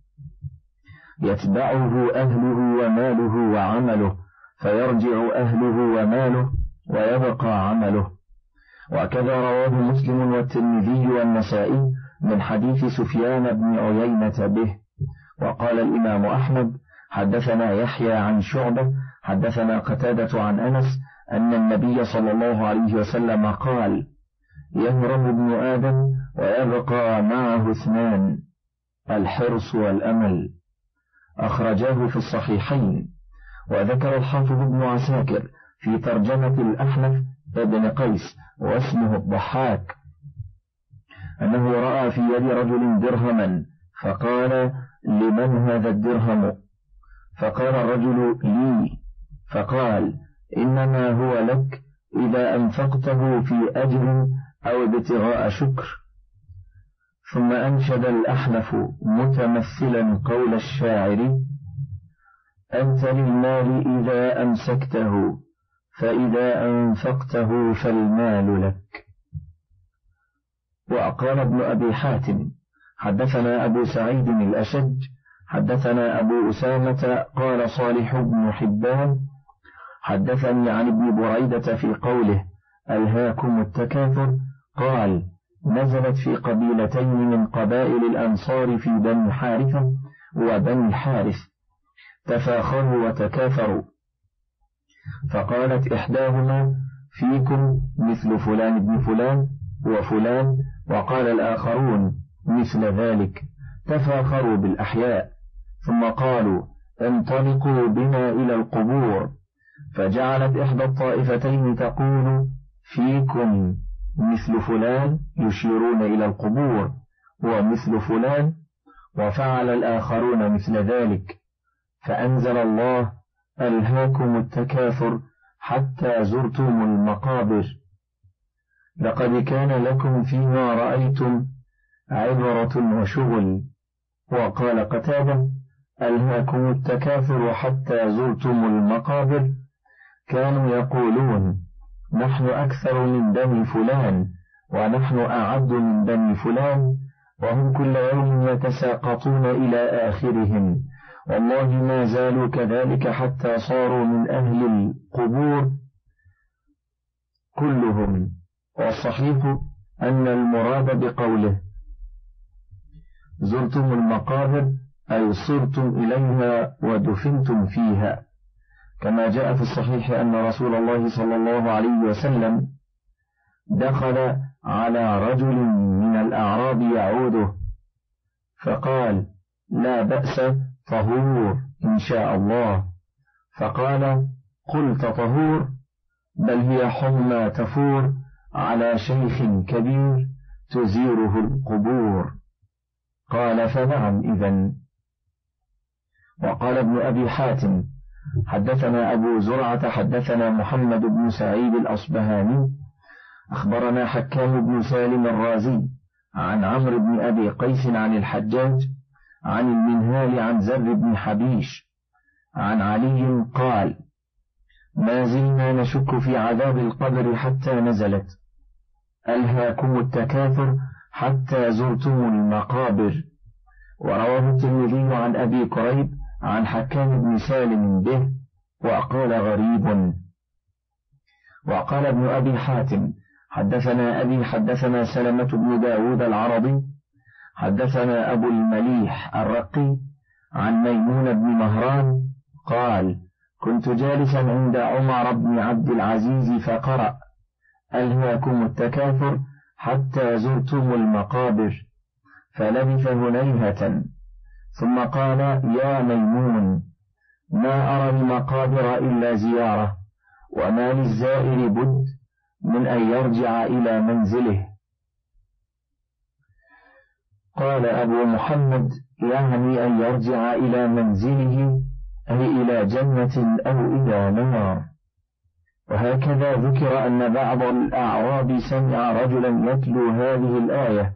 يتبعه أهله وماله وعمله، فيرجع أهله وماله ويبقى عمله. وكذا رواه مسلم والترمذي والنسائي من حديث سفيان بن عيينة به. وقال الإمام أحمد: حدثنا يحيى عن شعبة حدثنا قتادة عن أنس أن النبي صلى الله عليه وسلم قال: يهرم ابن آدم ويبقى معه اثنان: الحرص والأمل. أخرجاه في الصحيحين. وذكر الحافظ ابن عساكر في ترجمة الأحنف ابن قيس واسمه الضحاك أنه رأى في يد رجل درهما فقال: لمن هذا الدرهم؟ فقال الرجل: لي. فقال: إنما هو لك إذا أنفقته في أجر أو ابتغاء شكر. ثم أنشد الأحنف متمثلا قول الشاعر: أنت للمال إذا أمسكته، فإذا أنفقته فالمال لك. وقال ابن أبي حاتم: حدثنا أبو سعيد الأشج حدثنا أبو أسامة قال صالح بن حبان حدثني عن ابن بريدة في قوله: ألهاكم التكاثر، قال: نزلت في قبيلتين من قبائل الأنصار في بني حارثة وبني حارث، تفاخروا وتكاثروا، فقالت إحداهما: فيكم مثل فلان ابن فلان وفلان، وقال الآخرون مثل ذلك، تفاخروا بالأحياء، ثم قالوا: انطلقوا بنا إلى القبور، فجعلت إحدى الطائفتين تقول: فيكم مثل فلان، يشيرون إلى القبور، ومثل فلان، وفعل الآخرون مثل ذلك، فأنزل الله: ألهاكم التكاثر حتى زرتم المقابر، لقد كان لكم فيما رأيتم عبرة وشغل. وقال قتادة: ألهاكم التكاثر حتى زرتم المقابر، كانوا يقولون: نحن أكثر من بني فلان، ونحن أعد من بني فلان، وهم كل يوم يتساقطون إلى آخرهم، والله ما زالوا كذلك حتى صاروا من أهل القبور كلهم والصحيح أن المراد بقوله زرتم المقابر أي صرتم إليها ودفنتم فيها، كما جاء في الصحيح أن رسول الله صلى الله عليه وسلم دخل على رجل من الأعراب يعوده فقال لا بأس طهور إن شاء الله، فقال قلت طهور؟ بل هي حمى تفور على شيخ كبير تزيره القبور. قال فنعم إذن. وقال ابن أبي حاتم حدثنا أبو زرعة حدثنا محمد بن سعيد الأصبهاني أخبرنا حكام بن سالم الرازي عن عمرو بن أبي قيس عن الحجاج عن المنهال عن زر بن حبيش عن علي قال ما زلنا نشك في عذاب القبر حتى نزلت ألهاكم التكاثر حتى زرتم المقابر. ورواه الترمذي عن أبي كريب عن حكام بن سالم به وقال غريب. وقال ابن أبي حاتم حدثنا أبي حدثنا سلمة بن داود العربي حدثنا أبو المليح الرقي عن ميمون بن مهران قال كنت جالسا عند عمر بن عبد العزيز فقرأ ألهاكم التكاثر حتى زرتم المقابر، فلبث هنيهة ثم قال يا ميمون ما أرى المقابر إلا زيارة، وما للزائر بد من أن يرجع إلى منزله. قال أبو محمد يعني أن يرجع إلى منزله أي إلى جنة أو إلى نار. وهكذا ذكر أن بعض الأعراب سمع رجلا يتلو هذه الآية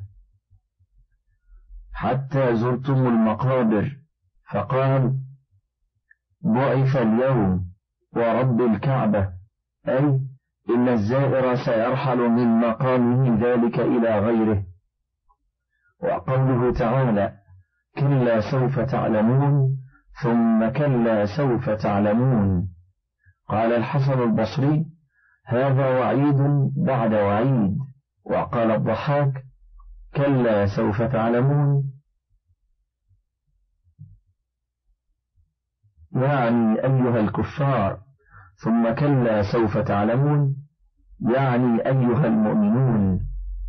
حتى زرتم المقابر فقال بعث اليوم ورب الكعبة، أي إن الزائر سيرحل من مقامه ذلك إلى غيره. وقوله تعالى كلا سوف تعلمون ثم كلا سوف تعلمون، قال الحسن البصري هذا وعيد بعد وعيد. وقال الضحاك كلا سوف تعلمون يعني أيها الكفار، ثم كلا سوف تعلمون يعني أيها المؤمنون.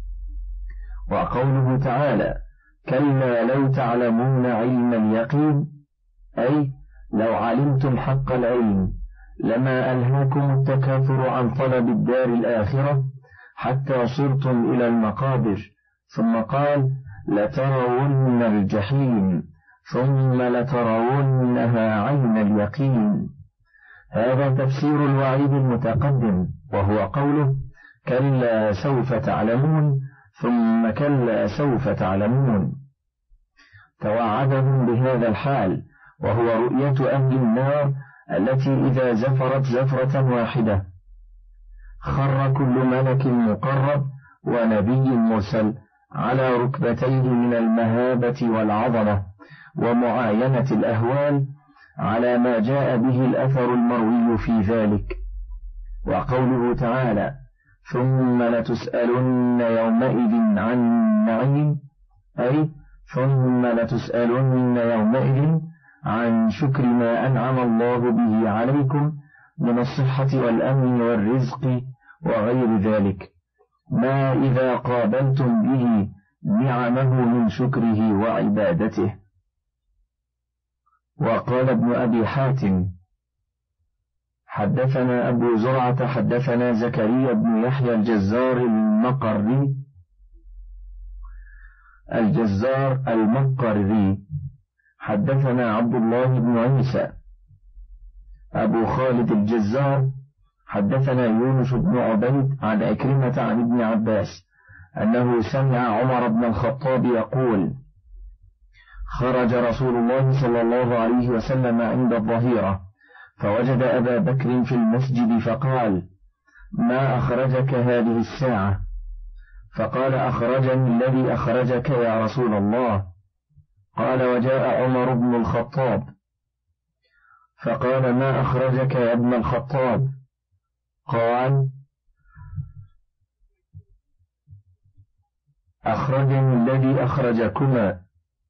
وقوله تعالى كلا لو تعلمون علم اليقين أي لو علمتم حق العلم لما ألهاكم التكاثر عن طلب الدار الآخرة حتى صرتم إلى المقابر. ثم قال لترون الجحيم ثم لترونها عين اليقين. هذا تفسير الوعيد المتقدم، وهو قوله كلا سوف تعلمون ثم كلا سوف تعلمون. توعدهم بهذا الحال وهو رؤية أهل النار التي إذا زفرت زفرة واحدة خر كل ملك مقرب ونبي مرسل على ركبتيه من المهابة والعظمة ومعاينة الأهوال على ما جاء به الأثر المروي في ذلك. وقوله تعالى ثم لتسألن يومئذ عن النعيم أي ثم لتسألن يومئذ عن شكر ما أنعم الله به عليكم من الصحة والأمن والرزق وغير ذلك، ما إذا قابلتم به نعمه من شكره وعبادته. وقال ابن أبي حاتم حدثنا أبو زرعة حدثنا زكريا بن يحيى الجزار المقري الجزار المقري حدثنا عبد الله بن عيسى أبو خالد الجزار حدثنا يونس بن عبيد عن أكرمة عن ابن عباس أنه سمع عمر بن الخطاب يقول خرج رسول الله صلى الله عليه وسلم عند الظهيرة فوجد أبا بكر في المسجد فقال ما أخرجك هذه الساعة؟ فقال أخرجني الذي أخرجك يا رسول الله. قال وجاء عمر بن الخطاب فقال ما أخرجك يا ابن الخطاب؟ قال أخرجني الذي أخرجكما.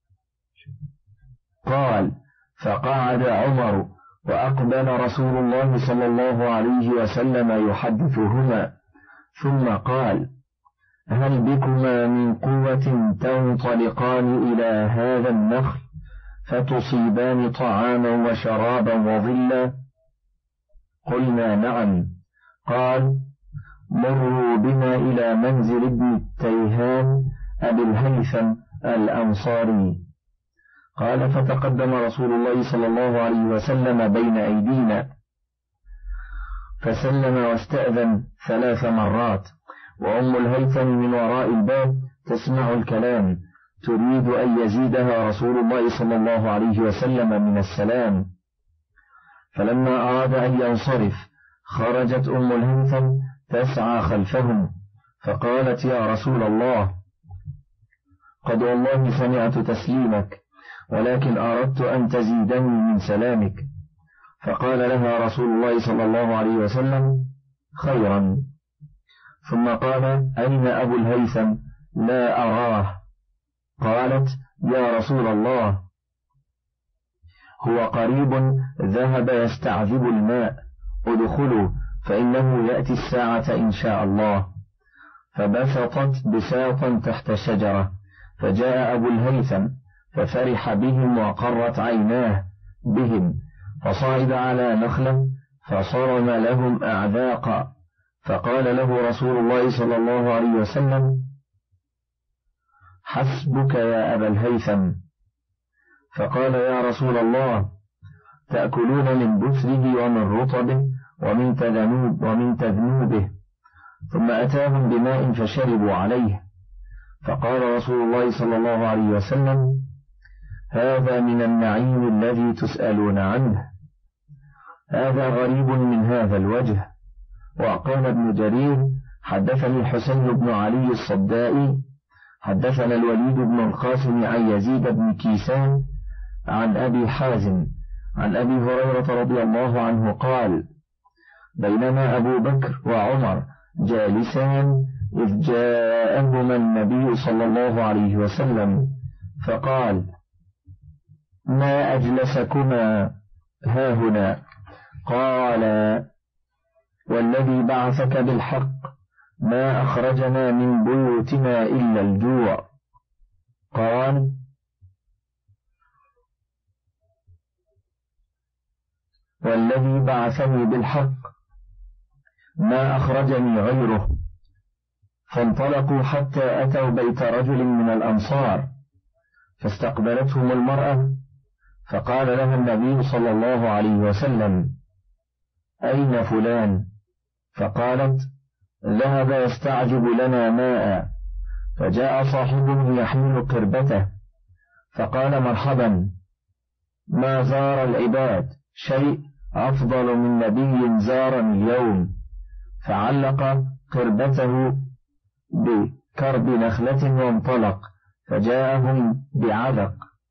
قال: فقعد عمر وأقبل رسول الله صلى الله عليه وسلم يحدثهما، ثم قال: هل بكما من قوة تنطلقان إلى هذا النخل فتصيبان طعاما وشرابا وظلا؟ قلنا: نعم. قال: مروا بنا إلى منزل ابن التيهان أبي الهيثم الأنصاري. قال: فتقدم رسول الله صلى الله عليه وسلم بين أيدينا فسلم واستأذن ثلاث مرات، وأم الهيثم من وراء الباب تسمع الكلام تريد أن يزيدها رسول الله صلى الله عليه وسلم من السلام. فلما أراد أن ينصرف خرجت أم الهيثم تسعى خلفهم فقالت: يا رسول الله، قد والله سمعت تسليمك، ولكن أردت أن تزيدني من سلامك. فقال لها رسول الله صلى الله عليه وسلم: خيرا. ثم قال: أين أبو الهيثم؟ لا أراه. قالت: يا رسول الله، هو قريب ذهب يستعذب الماء، ادخلوا فإنه يأتي الساعة إن شاء الله. فبسطت بساطا تحت شجرة، فجاء أبو الهيثم ففرح بهم وقرت عيناه بهم، فصعد على نخلة فصرم لهم أعذاقا، فقال له رسول الله صلى الله عليه وسلم: حسبك يا أبا الهيثم. فقال: يا رسول الله، تأكلون من بسره ومن رطبه ومن تذنوب ومن تذنوبه. ثم أتاهم بماء فشربوا عليه. فقال رسول الله صلى الله عليه وسلم: هذا من النعيم الذي تسألون عنه. هذا غريب من هذا الوجه. وقال ابن جرير: حدثني الحسين بن علي الصدائي حدثنا الوليد بن القاسم عن يزيد بن كيسان عن أبي حازم عن أبي هريرة رضي الله عنه قال: بينما أبو بكر وعمر جالسان إذ جاءهما النبي صلى الله عليه وسلم فقال: ما أجلسكما هاهنا؟ قال: والذي بعثك بالحق ما أخرجنا من بيوتنا إلا الجوع. قال: والذي بعثني بالحق ما أخرجني غيره. فانطلقوا حتى أتوا بيت رجل من الأنصار، فاستقبلتهم المرأة، فقال لها النبي صلى الله عليه وسلم: أين فلان؟ فقالت: ذهب يستعجب لنا ماء. فجاء صاحبه يحمل قربته، فقال: مرحبا، ما زار العباد شيء أفضل من نبي زارني اليوم. فعلق قربته بكرب نخلة وانطلق، فجاءهم بعلق.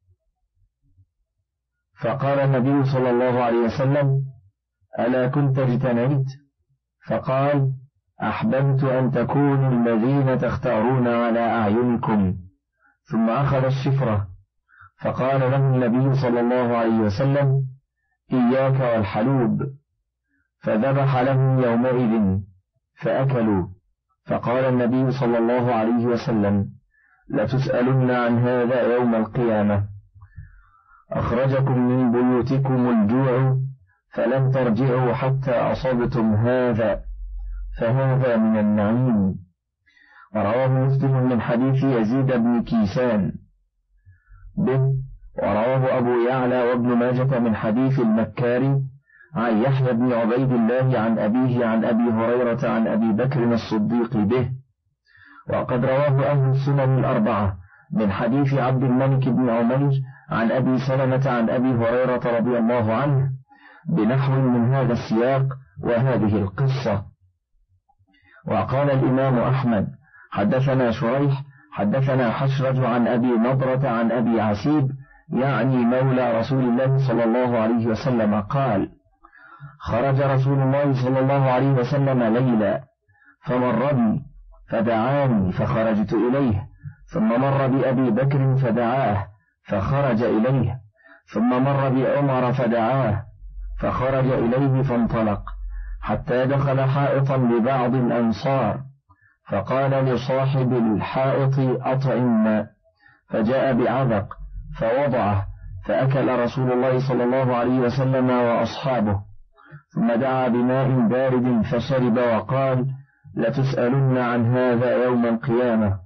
فقال النبي صلى الله عليه وسلم: ألا كنت اجتنيت؟ فقال: أحببت أن تكونوا الذين تختارون على أعينكم. ثم أخذ الشفرة، فقال له النبي صلى الله عليه وسلم: إياك والحلوب. فذبح لهم يومئذ فأكلوا. فقال النبي صلى الله عليه وسلم: لتسألن عن هذا يوم القيامة. أخرجكم من بيوتكم الجوع فلم ترجعوا حتى أصبتم هذا، فهذا من النعيم. ورواه مسلم من حديث يزيد بن كيسان به، ورواه أبو يعلى وابن ماجة من حديث المكاري عن يحيى بن عبيد الله عن أبيه عن أبي هريرة عن أبي بكر الصديق به. وقد رواه أهل السنن الأربعة من حديث عبد الملك بن عمير عن أبي سلمة عن أبي هريرة رضي الله عنه بنحو من هذا السياق وهذه القصة. وقال الإمام أحمد: حدثنا شريح حدثنا حشرج عن أبي نضرة عن أبي عسيب يعني مولى رسول الله صلى الله عليه وسلم قال: خرج رسول الله صلى الله عليه وسلم ليلا فمر بي فدعاني فخرجت إليه، ثم مر بأبي بكر فدعاه فخرج إليه، ثم مر بعمر فدعاه فخرج إليه فانطلق حتى دخل حائطا لبعض الأنصار، فقال لصاحب الحائط أطعم، فجاء بعذق فوضعه، فأكل رسول الله صلى الله عليه وسلم وأصحابه، ثم دعا بماء بارد فشرب وقال: لتسألن عن هذا يوم القيامة.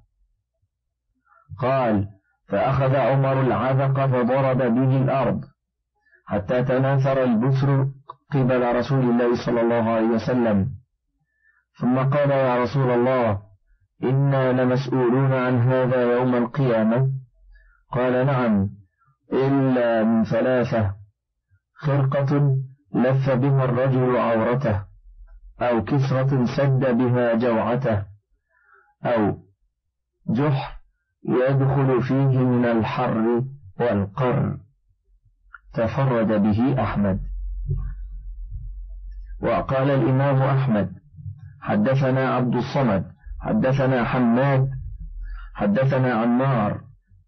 قال: فأخذ عمر العذق فضرب به الأرض حتى تناثر البسر قبل رسول الله صلى الله عليه وسلم، ثم قال: يا رسول الله، إنا لمسؤولون عن هذا يوم القيامة. قال: نعم، إلا من ثلاثة: خرقة لف بها الرجل عورته، أو كسرة سد بها جوعته، أو جحر يدخل فيه من الحر والقر. تفرد به أحمد. وقال الإمام أحمد: حدثنا عبد الصمد حدثنا حماد حدثنا عمار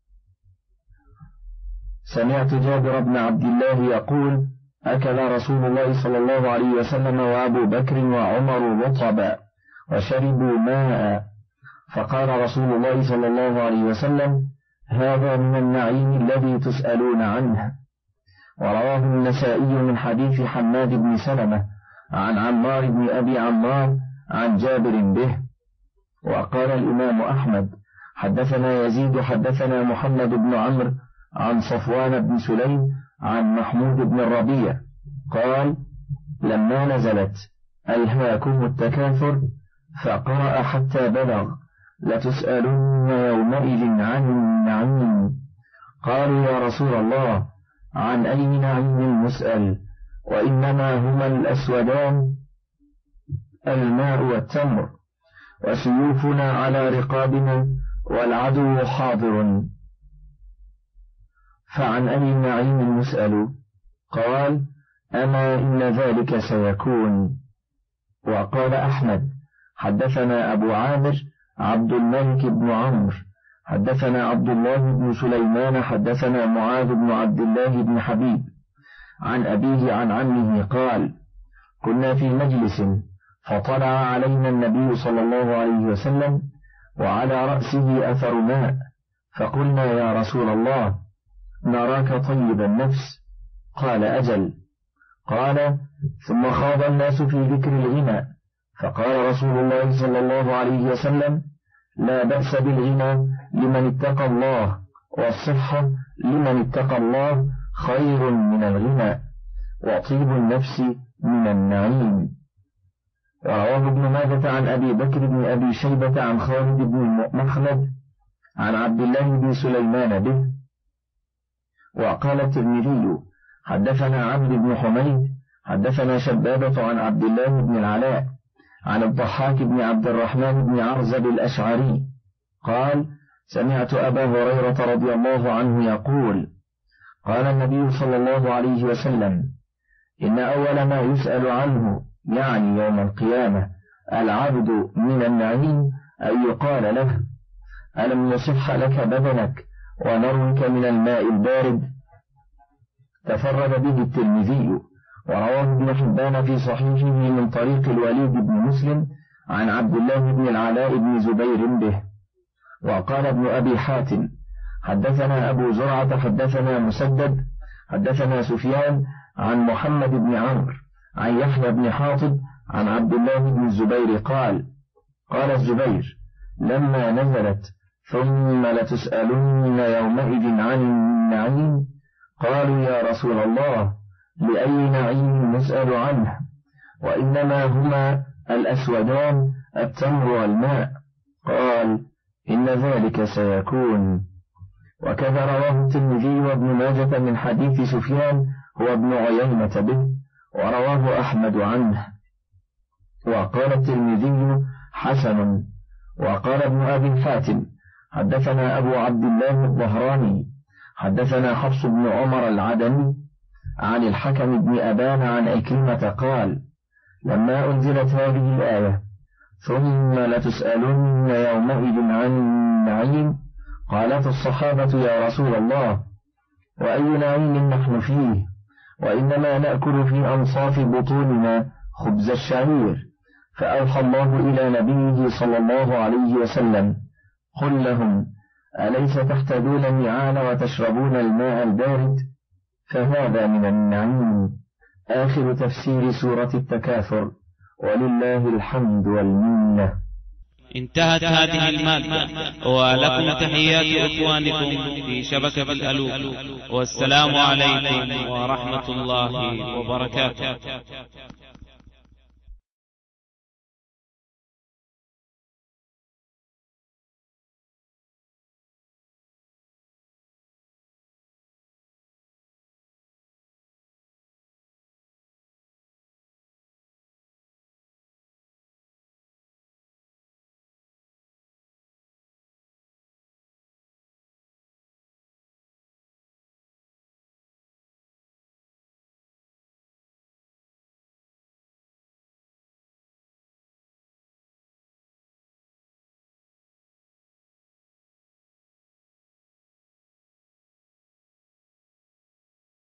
سمعت جابر بن عبد الله يقول: أكل رسول الله صلى الله عليه وسلم وأبو بكر وعمر رطبا وشربوا ماء، فقال رسول الله صلى الله عليه وسلم: هذا من النعيم الذي تسألون عنه. ورواه النسائي من حديث حماد بن سلمة عن عمار بن أبي عمار عن جابر به. وقال الإمام أحمد: حدثنا يزيد حدثنا محمد بن عمرو عن صفوان بن سليم عن محمود بن الربيع قال: لما نزلت ألهاكم التكاثر فقرأ حتى بلغ: لتسألن يومئذ عن النعيم. قالوا: يا رسول الله، عن أي نعيم المسأل؟ وإنما هما الأسودان الماء والتمر، وسيوفنا على رقابنا والعدو حاضر، فعن أي نعيم المسأل؟ قال: أما إن ذلك سيكون. وقال أحمد: حدثنا أبو عامر عبد الملك بن عمرو حدثنا عبد الله بن سليمان حدثنا معاذ بن عبد الله بن حبيب عن أبيه عن عمه قال: كنا في مجلس فطلع علينا النبي صلى الله عليه وسلم وعلى رأسه أثر ماء، فقلنا: يا رسول الله، نراك طيب النفس. قال: أجل. قال: ثم خاض الناس في ذكر الغنى، فقال رسول الله صلى الله عليه وسلم: لا بأس بالغنى لمن اتقى الله، والصحة لمن اتقى الله خير من الغنى، وطيب النفس من النعيم. ورواه ابن ماجة عن أبي بكر بن أبي شيبة عن خالد بن مخلد عن عبد الله بن سليمان به. وقال الترمذي: حدثنا عبد بن حميد حدثنا شبابة عن عبد الله بن العلاء عن الضحاك بن عبد الرحمن بن عرزب الأشعري قال: سمعت أبا هريرة رضي الله عنه يقول: قال النبي صلى الله عليه وسلم: إن أول ما يسأل عنه، يعني يوم القيامة، العبد من النعيم، أن يقال له: ألم نصح لك بدنك ونروك من الماء البارد؟ تفرد به الترمذي. ورواه ابن حبان في صحيحه من طريق الوليد بن مسلم عن عبد الله بن العلاء بن زبير به. وقال ابن أبي حاتم: حدثنا أبو زرعة حدثنا مسدد حدثنا سفيان عن محمد بن عمرو عن يحيى بن حاطب عن عبد الله بن الزبير قال: قال الزبير: لما نزلت ثم لتسألن يومئذ عن النعيم، قالوا: يا رسول الله، لأي نعيم نسأل عنه؟ وإنما هما الأسودان التمر والماء. قال: إن ذلك سيكون. وكذا رواه الترمذي وابن ماجة من حديث سفيان هو ابن عيينة به، ورواه أحمد عنه. وقال الترمذي: حسن. وقال ابن أبي حاتم: حدثنا أبو عبد الله الظهراني حدثنا حفص بن عمر العدني عن الحكم بن أبان عن إكرمة قال: لما أنزلت هذه الآية: ثم لتسألن يومئذ عن النعيم، قالت الصحابة: يا رسول الله، وأي نعيم نحن فيه، وإنما نأكل في أنصاف بطوننا خبز الشعير. فأوحى الله إلى نبيه صلى الله عليه وسلم: قل لهم: أليس تحتاجون النعال وتشربون الماء البارد؟ فهذا من النعيم. آخر تفسير سورة التكاثر، ولله الحمد والمنة. انتهت هذه المادة، ولكم تحيات إخوانكم في شبكة الألوف، والسلام عليكم ورحمة الله وبركاته.